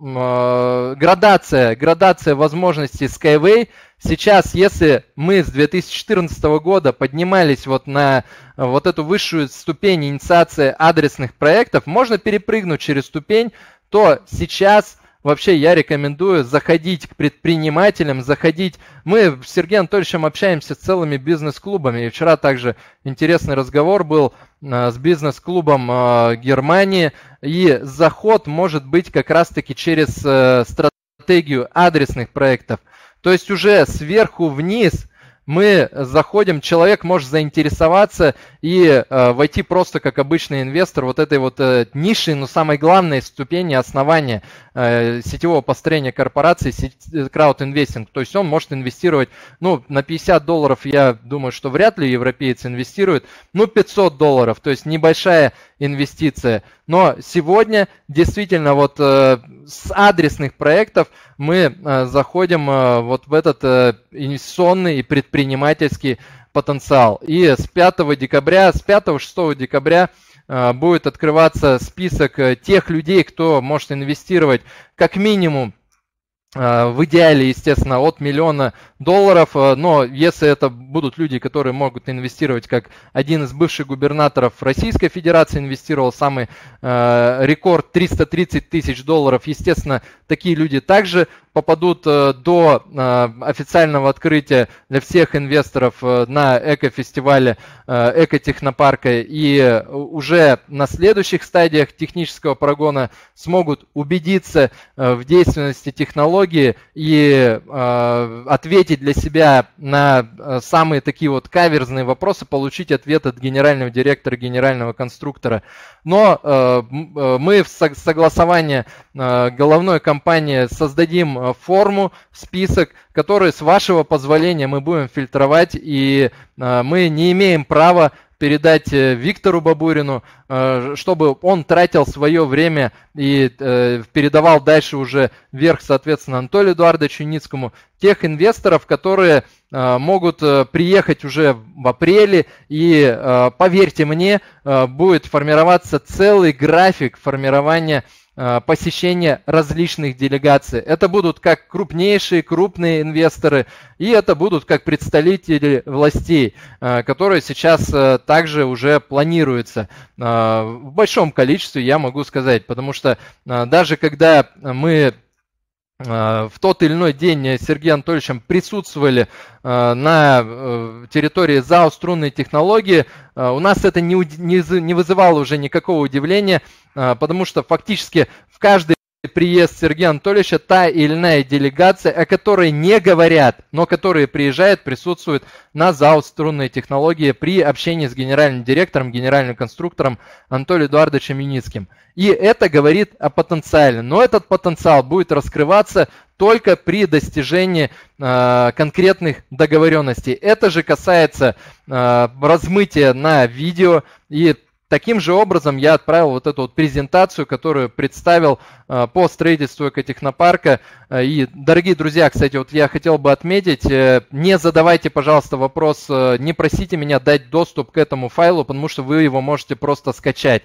градация возможностей Skyway. Сейчас, если мы с 2014 года поднимались вот на вот эту высшую ступень инициации адресных проектов, можно перепрыгнуть через ступень, то сейчас вообще я рекомендую заходить к предпринимателям, Мы с Сергеем Анатольевичем общаемся с целыми бизнес-клубами. И вчера также интересный разговор был с бизнес-клубом Германии. И заход может быть как раз-таки через стратегию адресных проектов. То есть уже сверху вниз мы заходим, человек может заинтересоваться и войти просто как обычный инвестор вот этой вот ниши, но самой главной ступени основания сетевого построения корпорации, краудинвестинг. То есть он может инвестировать, на $50, я думаю, что вряд ли европеец инвестирует, $500, то есть небольшая инвестиция. Но сегодня действительно вот с адресных проектов мы заходим вот в этот инвестиционный и предпринимательский потенциал. И с 5-6 декабря будет открываться список тех людей, кто может инвестировать как минимум, в идеале, естественно, от $1 миллиона, но если это будут люди, которые могут инвестировать, как один из бывших губернаторов Российской Федерации инвестировал самый рекорд $330 тысяч, естественно, такие люди также попадут до официального открытия для всех инвесторов на экофестивале экотехнопарка, и уже на следующих стадиях технического прогона смогут убедиться в действенности технологии и ответить для себя на самые такие вот каверзные вопросы, получить ответ от генерального директора, генерального конструктора. Но мы в согласовании головной компании создадим форму, список, который, с вашего позволения, мы будем фильтровать, и мы не имеем права передать Виктору Бабурину, чтобы он тратил свое время и передавал дальше уже вверх, соответственно, Анатолию Эдуардовичу Юницкому, тех инвесторов, которые могут приехать уже в апреле, и, поверьте мне, будет формироваться целый график формирования посещения различных делегаций. Это будут как крупнейшие, крупные инвесторы, и это будут как представители властей, которые сейчас также уже планируются в большом количестве, я могу сказать, потому что даже когда мы в тот или иной день с Сергеем Анатольевичем присутствовали на территории ЗАО «Струнные технологии», у нас это не вызывало уже никакого удивления, потому что фактически в каждый приезд Сергея Анатольевича та или иная делегация, о которой не говорят, но которые приезжают, присутствуют на ЗАО «Струнные технологии» при общении с генеральным директором, генеральным конструктором Анатолием Эдуардовичем Юницким. И это говорит о потенциале. Но этот потенциал будет раскрываться только при достижении конкретных договоренностей. Это же касается размытия на видео. И таким же образом я отправил вот эту вот презентацию, которую представил по строительству экотехнопарка. И, дорогие друзья, кстати, вот я хотел бы отметить, не задавайте, пожалуйста, вопрос, не просите меня дать доступ к этому файлу, потому что вы его можете просто скачать.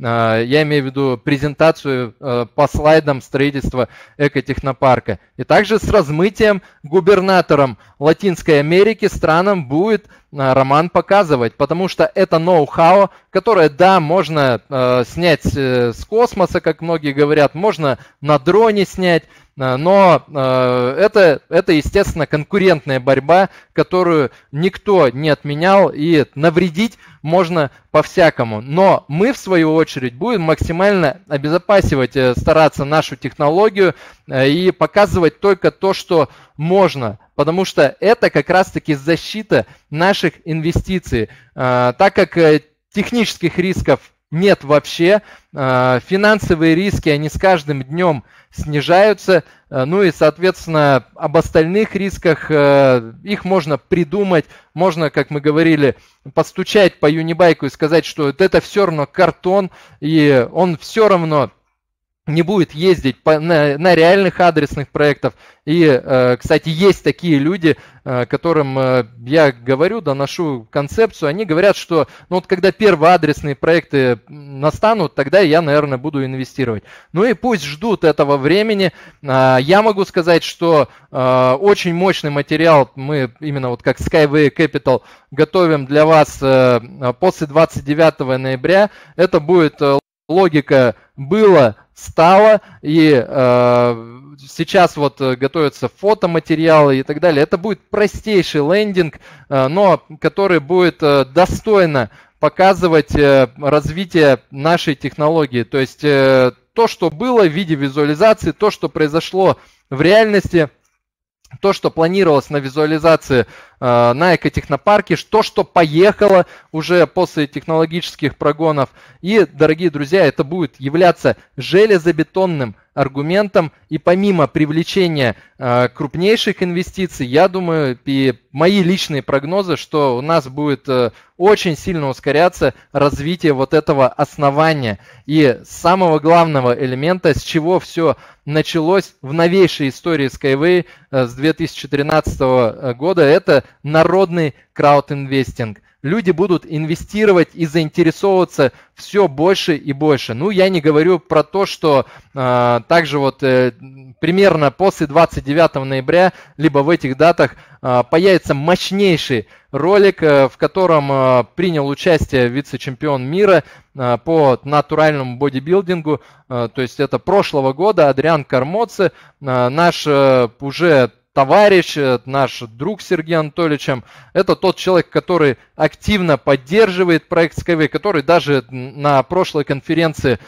Я имею в виду презентацию по слайдам строительства экотехнопарка. И также с размытием губернатором Латинской Америки странам будет Роман показывать, потому что это ноу-хау, которое, да, можно снять с космоса, как многие говорят, можно на дроне снять, но это, естественно, конкурентная борьба, которую никто не отменял, и навредить можно по-всякому. Но мы, в свою очередь, будем максимально обезопасивать, стараться нашу технологию и показывать только то, что можно, потому что это как раз-таки защита наших инвестиций. Так как технических рисков нет вообще, финансовые риски, они с каждым днем снижаются, ну и, соответственно, об остальных рисках их можно придумать, можно, как мы говорили, постучать по Юнибайку и сказать, что это все равно картон, и он все равно не будет ездить на реальных адресных проектах. И, кстати, есть такие люди, которым я говорю, доношу концепцию, они говорят, что ну вот когда первые адресные проекты настанут, тогда я, наверное, буду инвестировать. Ну и пусть ждут этого времени. Я могу сказать, что очень мощный материал мы именно вот как Skyway Capital готовим для вас после 29 ноября. Это будет логика «было», стало, и сейчас вот готовятся фотоматериалы и так далее. Это будет простейший лендинг, но который будет достойно показывать развитие нашей технологии. То есть то, что было в виде визуализации, то, что произошло в реальности, то, что планировалось на визуализации на экотехнопарке, то, что поехало уже после технологических прогонов. И, дорогие друзья, это будет являться железобетонным аргументом. И помимо привлечения крупнейших инвестиций, я думаю, и мои личные прогнозы, что у нас будет очень сильно ускоряться развитие вот этого основания и самого главного элемента, с чего все началось в новейшей истории Skyway с 2013 года, это народный краудинвестинг. Люди будут инвестировать и заинтересовываться все больше и больше. Ну, я не говорю про то, что также вот примерно после 29 ноября, либо в этих датах появится мощнейший ролик, в котором принял участие вице-чемпион мира по натуральному бодибилдингу, то есть это прошлого года, Адриан Кармоце, наш уже товарищ, наш друг с Сергеем Анатольевичем. Это тот человек, который активно поддерживает проект Skyway, который даже на прошлой конференции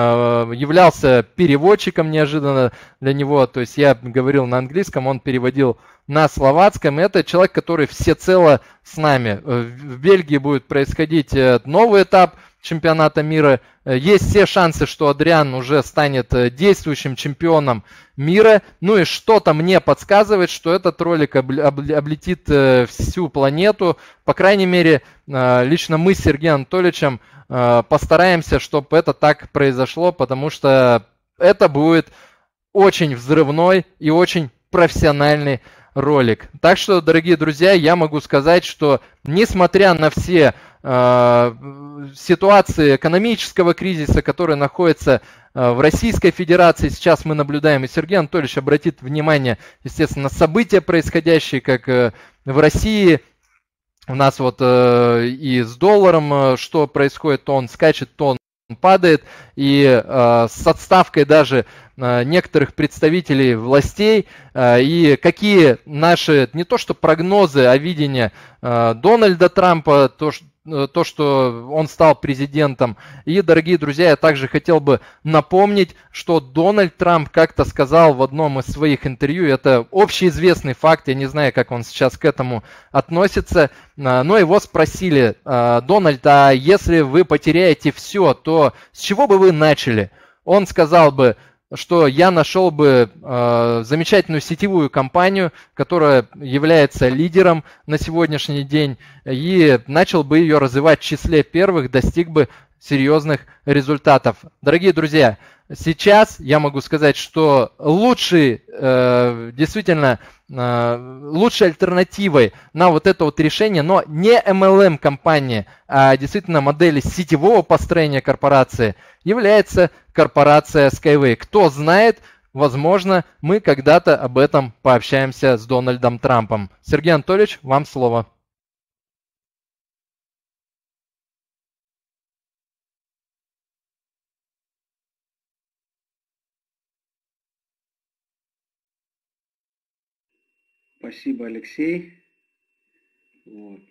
являлся переводчиком неожиданно для него. То есть я говорил на английском, он переводил на словацком. Это человек, который всецело с нами. В Бельгии будет происходить новый этап чемпионата мира. Есть все шансы, что Адриан уже станет действующим чемпионом мира. Ну и что-то мне подсказывает, что этот ролик облетит всю планету. По крайней мере, лично мы с Сергеем Анатольевичем постараемся, чтобы это так произошло, потому что это будет очень взрывной и очень профессиональный ролик. Так что, дорогие друзья, я могу сказать, что несмотря на все ситуации экономического кризиса, которые находятся в Российской Федерации, сейчас мы наблюдаем, и Сергей Анатольевич обратит внимание, естественно, на события, происходящие как в России. У нас вот и с долларом что происходит, то он скачет, то он падает, и с отставкой даже некоторых представителей властей, и какие наши, не то что прогнозы, а видение Дональда Трампа, то, что он стал президентом. И, дорогие друзья, я также хотел бы напомнить, что Дональд Трамп как-то сказал в одном из своих интервью, это общеизвестный факт, я не знаю, как он сейчас к этому относится, но его спросили: Дональд, а если вы потеряете все, то с чего бы вы начали? Он сказал бы, что я нашел бы замечательную сетевую компанию, которая является лидером на сегодняшний день, и начал бы ее развивать в числе первых, достиг бы серьезных результатов. Дорогие друзья, сейчас я могу сказать, что лучшей альтернативой на вот это вот решение, но не MLM компании, а действительно модели сетевого построения корпорации, является корпорация Skyway. Кто знает, возможно, мы когда-то об этом пообщаемся с Дональдом Трампом. Сергей Анатольевич, вам слово. Спасибо, Алексей. Вот.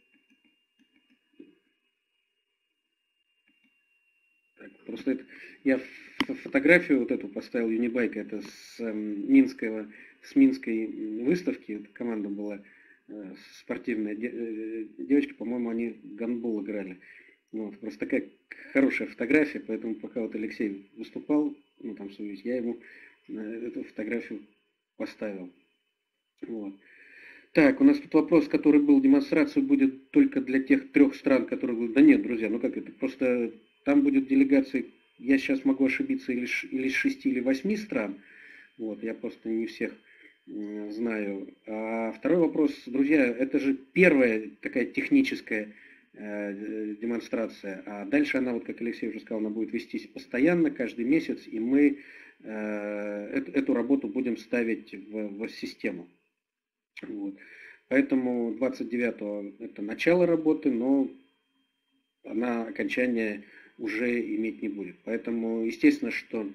Так, просто это, я фотографию вот эту поставил Юнибайка, это с Минской выставки, эта команда была спортивная, девочки, по-моему, они в гандбол играли. Вот, просто такая хорошая фотография, поэтому пока вот Алексей выступал, ну там, я ему эту фотографию поставил. Вот. Так, у нас тут вопрос, который был: демонстрация будет только для тех 3 стран, которые... Да нет, друзья, ну как это? Просто там будет делегация, я сейчас могу ошибиться, или 6, или 8 стран. Вот, я просто не всех знаю. А второй вопрос, друзья, это же первая такая техническая демонстрация, а дальше она, вот как Алексей уже сказал, она будет вестись постоянно, каждый месяц, и мы эту работу будем ставить в систему. Вот. Поэтому 29-го это начало работы, но она окончания уже иметь не будет. Поэтому, естественно, что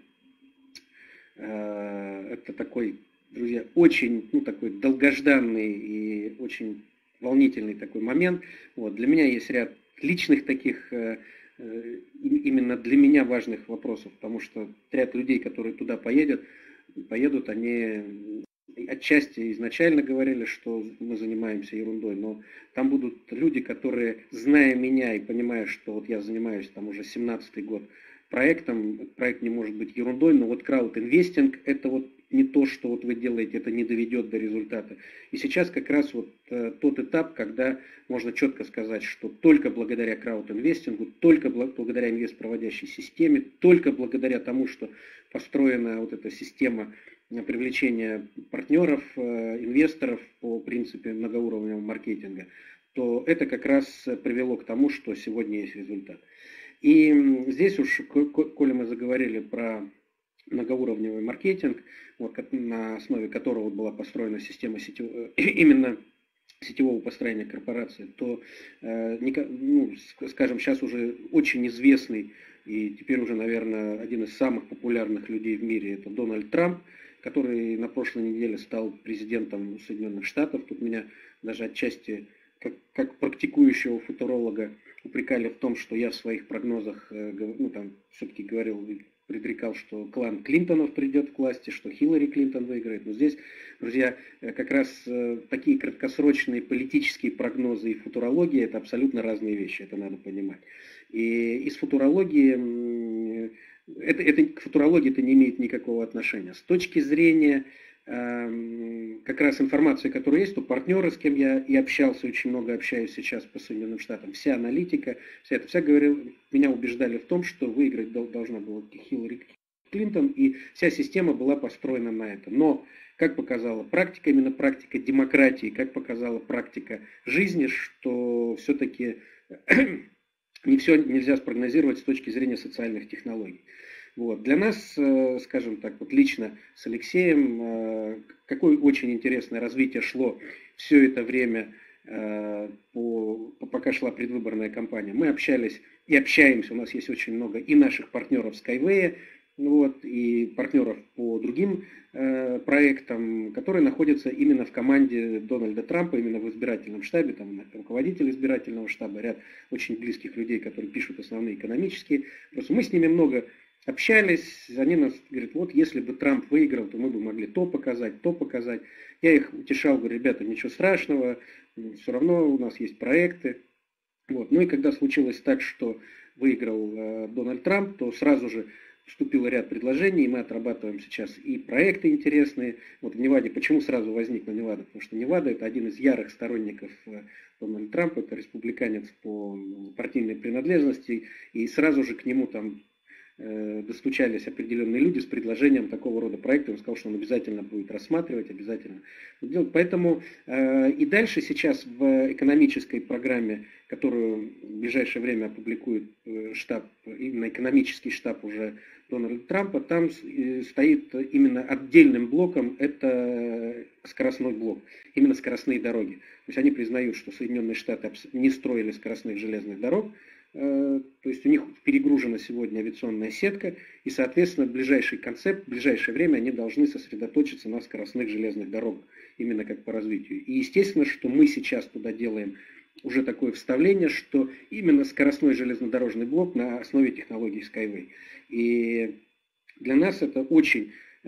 это такой, друзья, очень такой долгожданный и очень волнительный такой момент. Вот. Для меня есть ряд личных таких, именно для меня важных вопросов, потому что ряд людей, которые туда поедут, они отчасти изначально говорили, что мы занимаемся ерундой, но там будут люди, которые, зная меня и понимая, что вот я занимаюсь там уже 17-й год проектом, проект не может быть ерундой, но вот краудинвестинг — это вот не то, что вот вы делаете, это не доведет до результата. И сейчас как раз вот тот этап, когда можно четко сказать, что только благодаря краудинвестингу, только благодаря инвестпроводящей системе, только благодаря тому, что построена вот эта система привлечения партнеров, инвесторов по принципу многоуровневого маркетинга, то это как раз привело к тому, что сегодня есть результат. И здесь уж, коли мы заговорили про многоуровневый маркетинг, вот, на основе которого была построена система именно сетевого построения корпорации, то, скажем, сейчас уже очень известный и теперь уже, наверное, один из самых популярных людей в мире — это Дональд Трамп, который на прошлой неделе стал президентом Соединенных Штатов. Тут меня даже отчасти, как практикующего футуролога, упрекали в том, что я в своих прогнозах, все-таки предрекал, что клан Клинтонов придет к власти, что Хиллари Клинтон выиграет. Но здесь, друзья, как раз такие краткосрочные политические прогнозы и футурология — это абсолютно разные вещи, это надо понимать. И из футурологии, к футурологии это не имеет никакого отношения. С точки зрения как раз информации, которая есть, то партнеры, с кем я и общался, очень много общаюсь сейчас по Соединенным Штатам, вся аналитика, вся говорила, меня убеждали в том, что выиграть должна была Хиллари Клинтон, и вся система была построена на этом. Но, как показала практика, именно практика демократии, как показала практика жизни, что все-таки не все нельзя спрогнозировать с точки зрения социальных технологий. Вот. Для нас, скажем так, вот лично с Алексеем, какое очень интересное развитие шло все это время, пока шла предвыборная кампания. Мы общались и общаемся, у нас есть очень много и наших партнеров Skyway, вот, и партнеров по другим проектам, которые находятся именно в команде Дональда Трампа, именно в избирательном штабе, там руководитель избирательного штаба, ряд очень близких людей, которые пишут основные экономические. Просто мы с ними много общались, они нас говорят, вот если бы Трамп выиграл, то мы бы могли то показать, то показать. Я их утешал, говорю, ребята, ничего страшного, все равно у нас есть проекты. Вот. Ну и когда случилось так, что выиграл Дональд Трамп, то сразу же вступил ряд предложений, и мы отрабатываем сейчас и проекты интересные. Вот в Неваде, почему сразу возникла Невада? Потому что Невада — это один из ярых сторонников Дональда Трампа, это республиканец по партийной принадлежности, и сразу же к нему там достучались определенные люди с предложением такого рода проекта. Он сказал, что он обязательно будет рассматривать, обязательно делать. Поэтому и дальше сейчас в экономической программе, которую в ближайшее время опубликует штаб, именно экономический штаб уже Дональда Трампа, там стоит именно отдельным блоком, это скоростной блок, именно скоростные дороги. То есть они признают, что Соединенные Штаты не строили скоростных железных дорог, то есть у них перегружена сегодня авиационная сетка, и, соответственно, ближайший концепт, в ближайшее время они должны сосредоточиться на скоростных железных дорогах, именно как по развитию. И естественно, что мы сейчас туда делаем уже такое вставление, что именно скоростной железнодорожный блок на основе технологий Skyway. И для нас это очень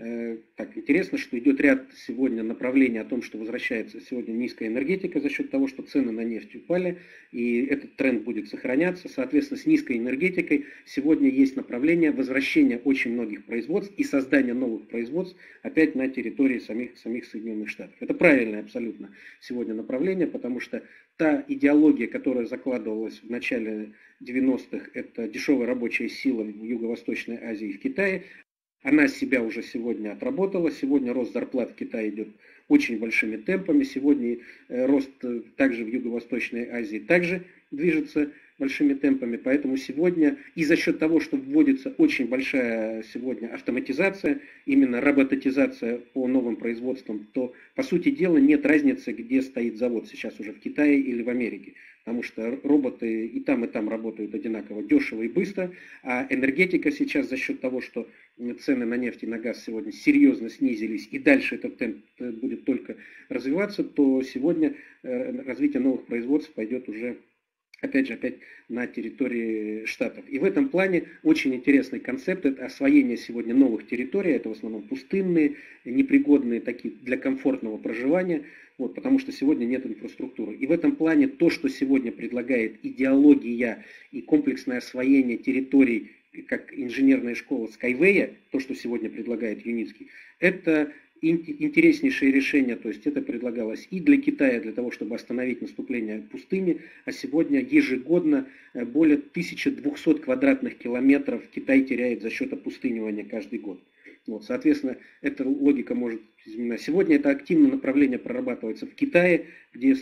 так интересно, что идет ряд сегодня направлений о том, что возвращается сегодня низкая энергетика за счет того, что цены на нефть упали, и этот тренд будет сохраняться. Соответственно, с низкой энергетикой сегодня есть направление возвращения очень многих производств и создания новых производств опять на территории самих Соединенных Штатов. Это правильное абсолютно сегодня направление, потому что та идеология, которая закладывалась в начале 90-х, это дешевая рабочая сила в Юго-Восточной Азии и в Китае, она себя уже сегодня отработала. Сегодня рост зарплат в Китае идет очень большими темпами. Сегодня рост также в Юго-Восточной Азии также движется большими темпами. Поэтому сегодня и за счет того, что вводится очень большая сегодня автоматизация, именно роботизация по новым производствам, то по сути дела нет разницы, где стоит завод сейчас уже в Китае или в Америке. Потому что роботы и там работают одинаково дешево и быстро, а энергетика сейчас за счет того, что цены на нефть и на газ сегодня серьезно снизились, и дальше этот темп будет только развиваться, то сегодня развитие новых производств пойдет уже опять на территории штатов. И в этом плане очень интересный концепт — это освоение сегодня новых территорий, это в основном пустынные, непригодные такие для комфортного проживания, вот, потому что сегодня нет инфраструктуры. И в этом плане то, что сегодня предлагает идеология и комплексное освоение территорий, как инженерная школа Skyway, то, что сегодня предлагает Юницкий, это интереснейшее решение, то есть это предлагалось и для Китая, для того, чтобы остановить наступление пустыни, а сегодня ежегодно более 1200 квадратных километров Китай теряет за счет опустынивания каждый год. Вот, соответственно, эта логика может изменена. Сегодня это активное направление прорабатывается в Китае, где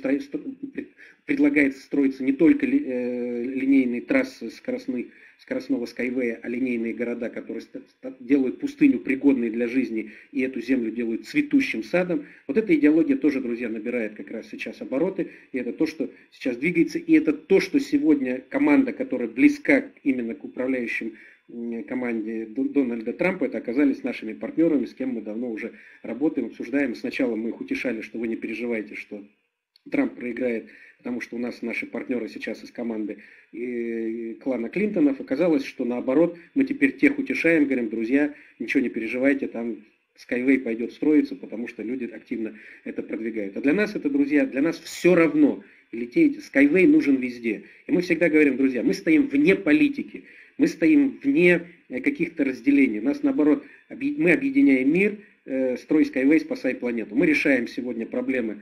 предлагается строиться не только линейные трассы скоростного Skyway, а линейные города, которые делают пустыню пригодной для жизни и эту землю делают цветущим садом. Вот эта идеология тоже, друзья, набирает как раз сейчас обороты, и это то, что сейчас двигается, и это то, что сегодня команда, которая близка именно к управляющим команде Дональда Трампа, это оказались нашими партнерами, с кем мы давно уже работаем, обсуждаем. Сначала мы их утешали, что вы не переживайте, что Трамп проиграет, потому что у нас наши партнеры сейчас из команды клана Клинтонов. Оказалось, что наоборот, мы теперь тех утешаем, говорим, друзья, ничего не переживайте, там Skyway пойдет строиться, потому что люди активно это продвигают. А для нас это, друзья, для нас все равно. Skyway нужен везде. И мы всегда говорим, друзья, мы стоим вне политики, мы стоим вне каких-то разделений. У нас, наоборот, мы объединяем мир, строй Skyway, спасай планету. Мы решаем сегодня проблемы в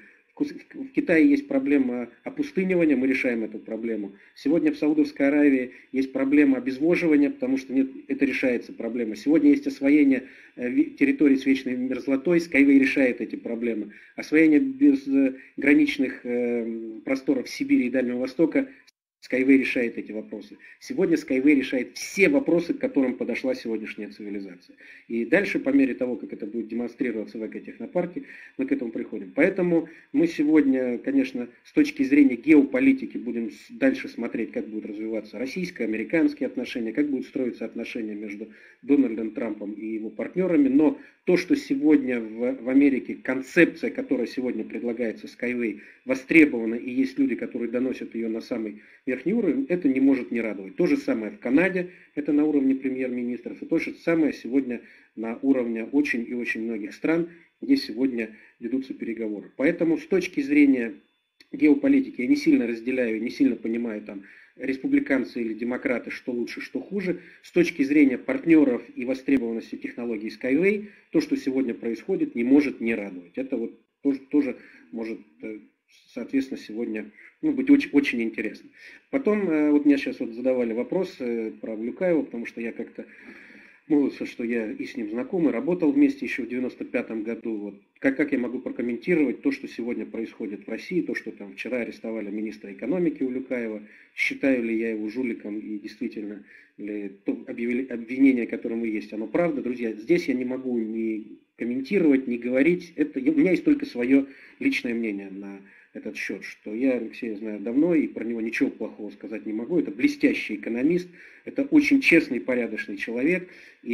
В Китае есть проблема опустынивания, мы решаем эту проблему. Сегодня в Саудовской Аравии есть проблема обезвоживания, потому что это решается проблема. Сегодня есть освоение территорий с вечной мерзлотой, Skyway решает эти проблемы. Освоение безграничных просторов Сибири и Дальнего Востока, Skyway решает эти вопросы. Сегодня Skyway решает все вопросы, к которым подошла сегодняшняя цивилизация. И дальше, по мере того, как это будет демонстрироваться в экотехнопарке, мы к этому приходим. Поэтому мы сегодня, конечно, с точки зрения геополитики будем дальше смотреть, как будут развиваться российско-американские отношения, как будут строиться отношения между Дональдом Трампом и его партнерами. Но то, что сегодня в Америке, концепция, которая сегодня предлагается Skyway, востребована, и есть люди, которые доносят ее на самый верхний уровень, это не может не радовать. То же самое в Канаде, это на уровне премьер-министров, и то же самое сегодня на уровне очень и очень многих стран, где сегодня ведутся переговоры. Поэтому с точки зрения геополитики я не сильно разделяю, не сильно понимаю там республиканцы или демократы, что лучше, что хуже. С точки зрения партнеров и востребованности технологий Skyway, то, что сегодня происходит, не может не радовать. Это вот тоже может, соответственно, сегодня быть очень, очень интересно. Потом, вот мне сейчас вот задавали вопрос про Улюкаева, потому что я как-то молодца, что я и с ним знаком, и работал вместе еще в 95-м году. Вот. Как я могу прокомментировать то, что сегодня происходит в России, то, что там вчера арестовали министра экономики Улюкаева, считаю ли я его жуликом и действительно ли то обвинение, которое есть, оно правда. Друзья, здесь я не могу ни комментировать, ни говорить. У меня есть только свое личное мнение на этот счет, что я Алексея знаю давно и про него ничего плохого сказать не могу. Это блестящий экономист, это очень честный, порядочный человек,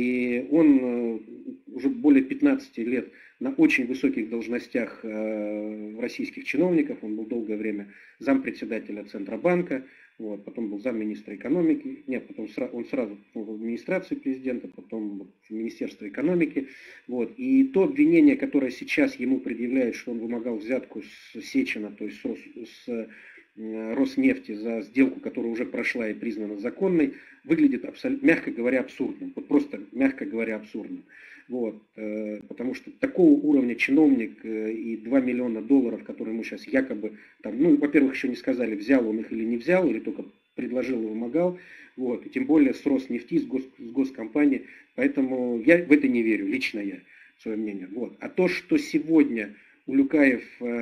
и он уже более 15 лет на очень высоких должностях российских чиновников. Он был долгое время зампредседателя Центробанка, вот, потом был замминистра экономики, потом он сразу в администрации президента, потом в Министерстве экономики. Вот. И то обвинение, которое сейчас ему предъявляют, что он вымогал взятку с Сечина, то есть с Роснефти за сделку, которая уже прошла и признана законной, выглядит, мягко говоря, абсурдным. Вот просто, мягко говоря, абсурдным. Вот. Потому что такого уровня чиновник и 2 миллиона долларов, которые ему сейчас якобы, во-первых, еще не сказали, взял он их или не взял, или только предложил и вымогал, вот. И тем более с Роснефти, с госкомпании. Поэтому я в это не верю, лично я, свое мнение. Вот. А то, что сегодня Улюкаев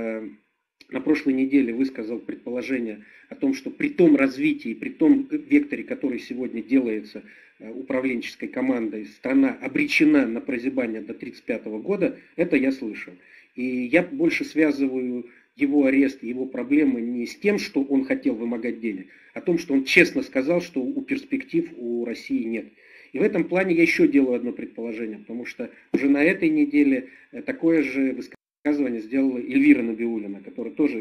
на прошлой неделе высказал предположение о том, что при том развитии, при том векторе, который сегодня делается управленческой командой, страна обречена на прозябание до 1935 года, это я слышал. И я больше связываю его арест, его проблемы не с тем, что он хотел вымогать денег, а о том, что он честно сказал, что у перспектив у России нет. И в этом плане я еще делаю одно предположение, потому что уже на этой неделе такое же высказывание сделала Эльвира Набиуллина, которая тоже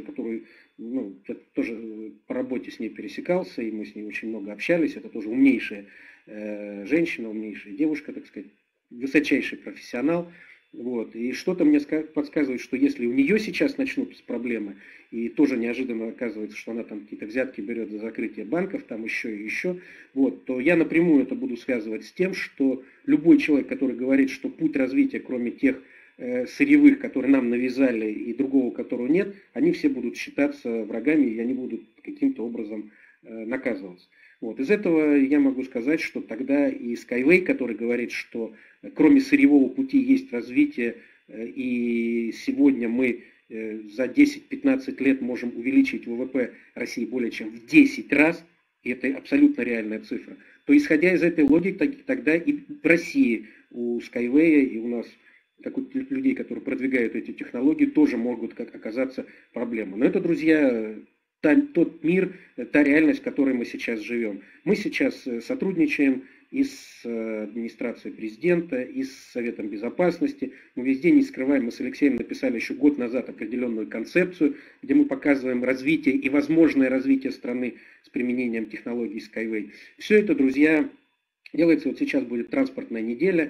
по работе с ней пересекался, и мы с ней очень много общались. Это тоже умнейшая женщина, умнейшая девушка, так сказать, высочайший профессионал. Вот. И что-то мне подсказывает, что если у нее сейчас начнутся проблемы, и тоже неожиданно оказывается, что она там какие-то взятки берет за закрытие банков, там еще и еще, вот, то я напрямую это буду связывать с тем, что любой человек, который говорит, что путь развития, кроме тех сырьевых, которые нам навязали, и другого, которого нет, они все будут считаться врагами, и они будут каким-то образом наказываться. Вот. Из этого я могу сказать, что тогда и Skyway, который говорит, что кроме сырьевого пути есть развитие, и сегодня мы за 10-15 лет можем увеличить ВВП России более чем в 10 раз, и это абсолютно реальная цифра, то исходя из этой логики, тогда и в России у Skyway и у нас, как у людей, которые продвигают эти технологии, тоже могут оказаться проблемы. Но это, друзья, тот мир, та реальность, в которой мы сейчас живем. Мы сейчас сотрудничаем и с администрацией президента, и с Советом Безопасности. Мы везде не скрываем, мы с Алексеем написали еще год назад определенную концепцию, где мы показываем развитие и возможное развитие страны с применением технологий Skyway. Все это, друзья, Делается вот сейчас будет транспортная неделя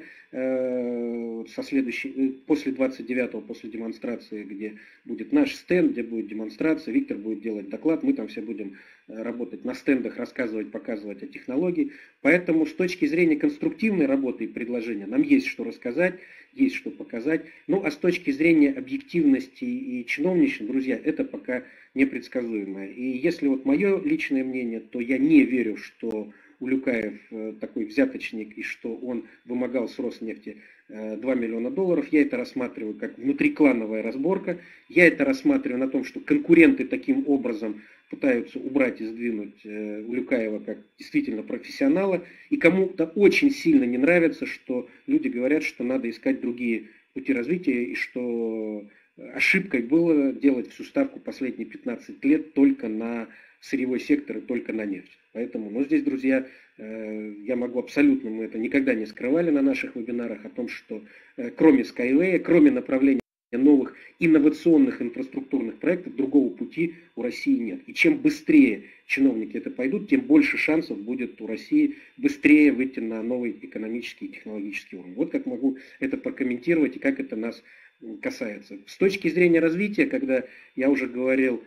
после 29-го, после демонстрации, где будет наш стенд, где будет демонстрация, Виктор будет делать доклад, мы там все будем работать на стендах, рассказывать, показывать о технологии. Поэтому с точки зрения конструктивной работы и предложения нам есть что рассказать, есть что показать. Ну а с точки зрения объективности и чиновничества, друзья, это пока непредсказуемое. И если вот мое личное мнение, то я не верю, что Улюкаев такой взяточник и что он вымогал с Роснефти $2 миллиона. Я это рассматриваю как внутриклановая разборка. Я это рассматриваю на том, что конкуренты таким образом пытаются убрать и сдвинуть Улюкаева как действительно профессионала. И кому-то очень сильно не нравится, что люди говорят, что надо искать другие пути развития и что ошибкой было делать всю ставку последние 15 лет только на сырьевой сектор и только на нефть. Поэтому, ну, здесь, друзья, я могу абсолютно, мы это никогда не скрывали на наших вебинарах, о том, что кроме Skyway, кроме направления новых инновационных инфраструктурных проектов, другого пути у России нет. И чем быстрее чиновники это пойдут, тем больше шансов будет у России быстрее выйти на новый экономический и технологический уровень. Вот как могу это прокомментировать и как это нас касается. С точки зрения развития, когда я уже говорил,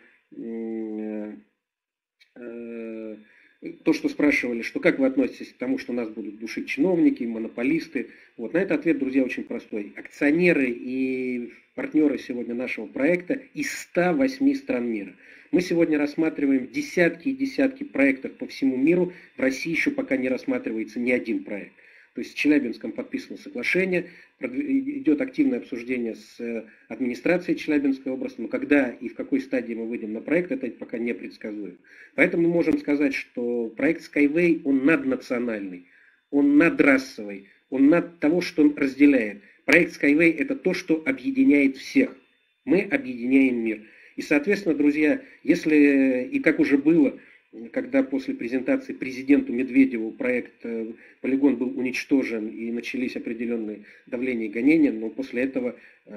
то, что спрашивали, что как вы относитесь к тому, что нас будут душить чиновники, монополисты. Вот на это ответ, друзья, очень простой. Акционеры и партнеры сегодня нашего проекта из 108 стран мира. Мы сегодня рассматриваем десятки и десятки проектов по всему миру. В России еще пока не рассматривается ни один проект. То есть с Челябинском подписано соглашение, идет активное обсуждение с администрацией Челябинской области, но когда и в какой стадии мы выйдем на проект, это пока не предсказуемо. Поэтому мы можем сказать, что проект Skyway, он наднациональный, он надрасовый, он над того, что он разделяет. Проект Skyway это то, что объединяет всех. Мы объединяем мир. И, соответственно, друзья, если, и как уже было, когда после презентации президенту Медведеву проект «Полигон» был уничтожен и начались определенные давления и гонения, но после этого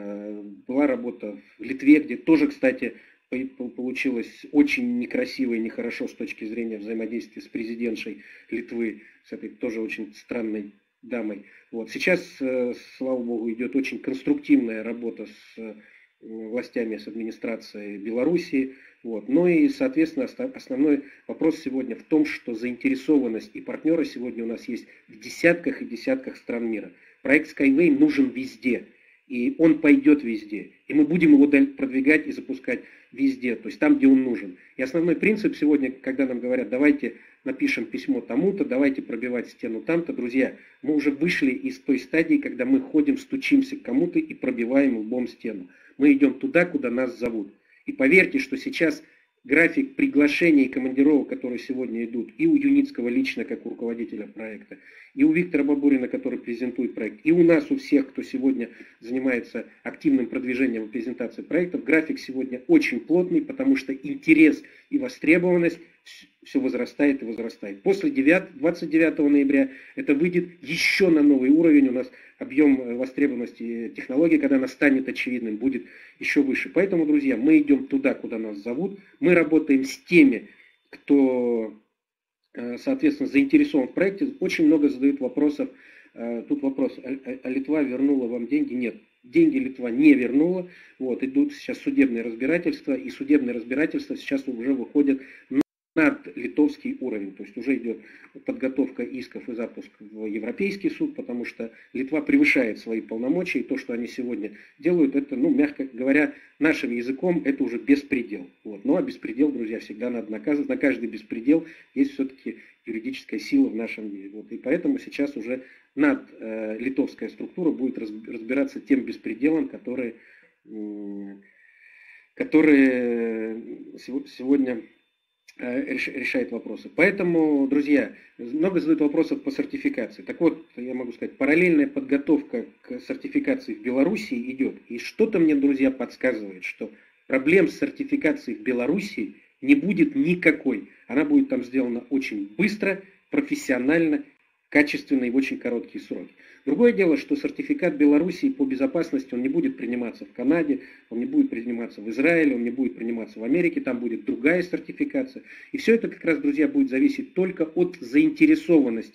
была работа в Литве, где тоже, кстати, получилось очень некрасиво и нехорошо с точки зрения взаимодействия с президентшей Литвы, с этой тоже очень странной дамой. Вот. Сейчас, слава богу, идет очень конструктивная работа с властями, с администрацией Белоруссии. Вот. Ну и, соответственно, основной вопрос сегодня в том, что заинтересованность и партнеры сегодня у нас есть в десятках и десятках стран мира. Проект Skyway нужен везде, и он пойдет везде. И мы будем его продвигать и запускать везде, то есть там, где он нужен. И основной принцип сегодня, когда нам говорят, давайте напишем письмо тому-то, давайте пробивать стену там-то, друзья, мы уже вышли из той стадии, когда мы ходим, стучимся к кому-то и пробиваем лбом стену. Мы идем туда, куда нас зовут. И поверьте, что сейчас график приглашений и командировок, которые сегодня идут, и у Юницкого лично, как у руководителя проекта, и у Виктора Бабурина, который презентует проект, и у нас, у всех, кто сегодня занимается активным продвижением и презентацией проектов, график сегодня очень плотный, потому что интерес и востребованность все возрастает и возрастает. После 29 ноября это выйдет еще на новый уровень. У нас объем востребованности технологий, когда она станет очевидным, будет еще выше. Поэтому, друзья, мы идем туда, куда нас зовут. Мы работаем с теми, кто, соответственно, заинтересован в проекте. Очень много задают вопросов. Тут вопрос, а Литва вернула вам деньги? Нет. Деньги Литва не вернула. Вот, идут сейчас судебные разбирательства, и судебные разбирательства сейчас уже выходят над литовский уровень, то есть уже идет подготовка исков и запуск в Европейский суд, потому что Литва превышает свои полномочия, и то, что они сегодня делают, это, ну, мягко говоря, нашим языком, это уже беспредел. Вот. Ну, а беспредел, друзья, всегда надо наказывать, на каждый беспредел есть все-таки юридическая сила в нашем мире. Вот. И поэтому сейчас уже литовская структура будет разбираться тем беспределом, который сегодня решает вопросы. Поэтому, друзья, много задают вопросов по сертификации. Так вот, я могу сказать, параллельная подготовка к сертификации в Белоруссии идет. И что-то мне, друзья, подсказывает, что проблем с сертификацией в Белоруссии не будет никакой. Она будет там сделана очень быстро, профессионально, качественно и в очень короткие сроки. Другое дело, что сертификат Белоруссии по безопасности, он не будет приниматься в Канаде, он не будет приниматься в Израиле, он не будет приниматься в Америке, там будет другая сертификация. И все это как раз, друзья, будет зависеть только от заинтересованности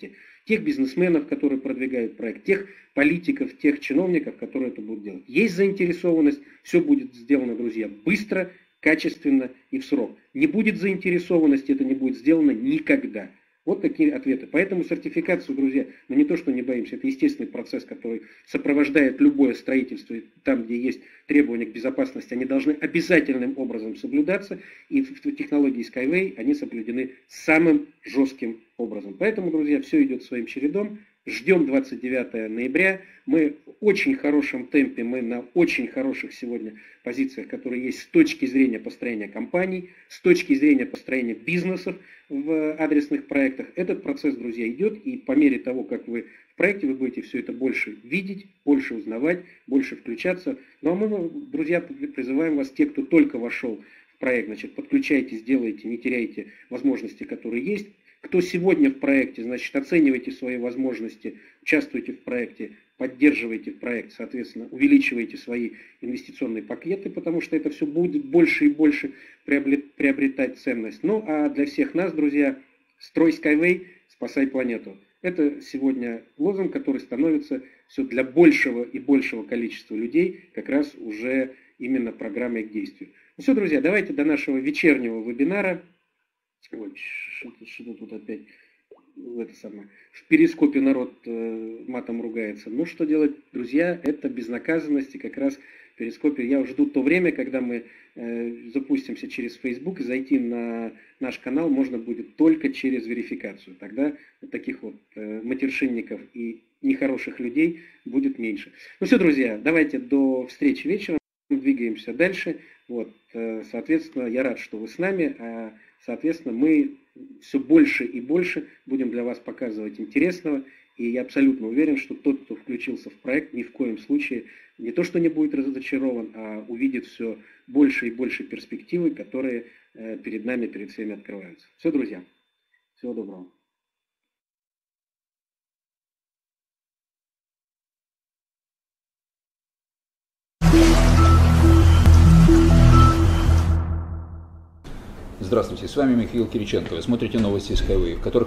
тех бизнесменов, которые продвигают проект, тех политиков, тех чиновников, которые это будут делать. Есть заинтересованность, все будет сделано, друзья, быстро, качественно и в срок. Не будет заинтересованности, это не будет сделано никогда. Вот такие ответы. Поэтому сертификацию, друзья, мы не то что не боимся, это естественный процесс, который сопровождает любое строительство. Там, где есть требования к безопасности, они должны обязательным образом соблюдаться. И в технологии Skyway они соблюдены самым жестким образом. Поэтому, друзья, все идет своим чередом. Ждем 29 ноября. Мы в очень хорошем темпе, мы на очень хороших сегодня позициях, которые есть с точки зрения построения компаний, с точки зрения построения бизнесов в адресных проектах. Этот процесс, друзья, идет, и по мере того, как вы в проекте, вы будете все это больше видеть, больше узнавать, больше включаться. Ну а мы, друзья, призываем вас, те, кто только вошел в проект, значит, подключайтесь, делайте, не теряйте возможности, которые есть. Кто сегодня в проекте, значит, оценивайте свои возможности, участвуйте в проекте, поддерживайте проект, соответственно, увеличивайте свои инвестиционные пакеты, потому что это все будет больше и больше приобретать ценность. Ну, а для всех нас, друзья, строй Skyway, спасай планету. Это сегодня лозунг, который становится все для большего и большего количества людей как раз уже именно программой к действию. Ну все, друзья, давайте до нашего вечернего вебинара. Ой, что-то тут опять в перископе народ матом ругается. Ну, что делать, друзья, это безнаказанность. И как раз в перископе я жду то время, когда мы запустимся через Facebook, и зайти на наш канал можно будет только через верификацию. Тогда таких вот матершинников и нехороших людей будет меньше. Ну все, друзья, давайте до встречи вечером. Двигаемся дальше. Вот, соответственно, я рад, что вы с нами. Соответственно, мы все больше и больше будем для вас показывать интересного. И я абсолютно уверен, что тот, кто включился в проект, ни в коем случае не то что не будет разочарован, а увидит все больше и больше перспективы, которые перед нами, перед всеми открываются. Все, друзья. Всего доброго. Здравствуйте, с вами Михаил Кириченко. Вы смотрите новости Skyway, в которых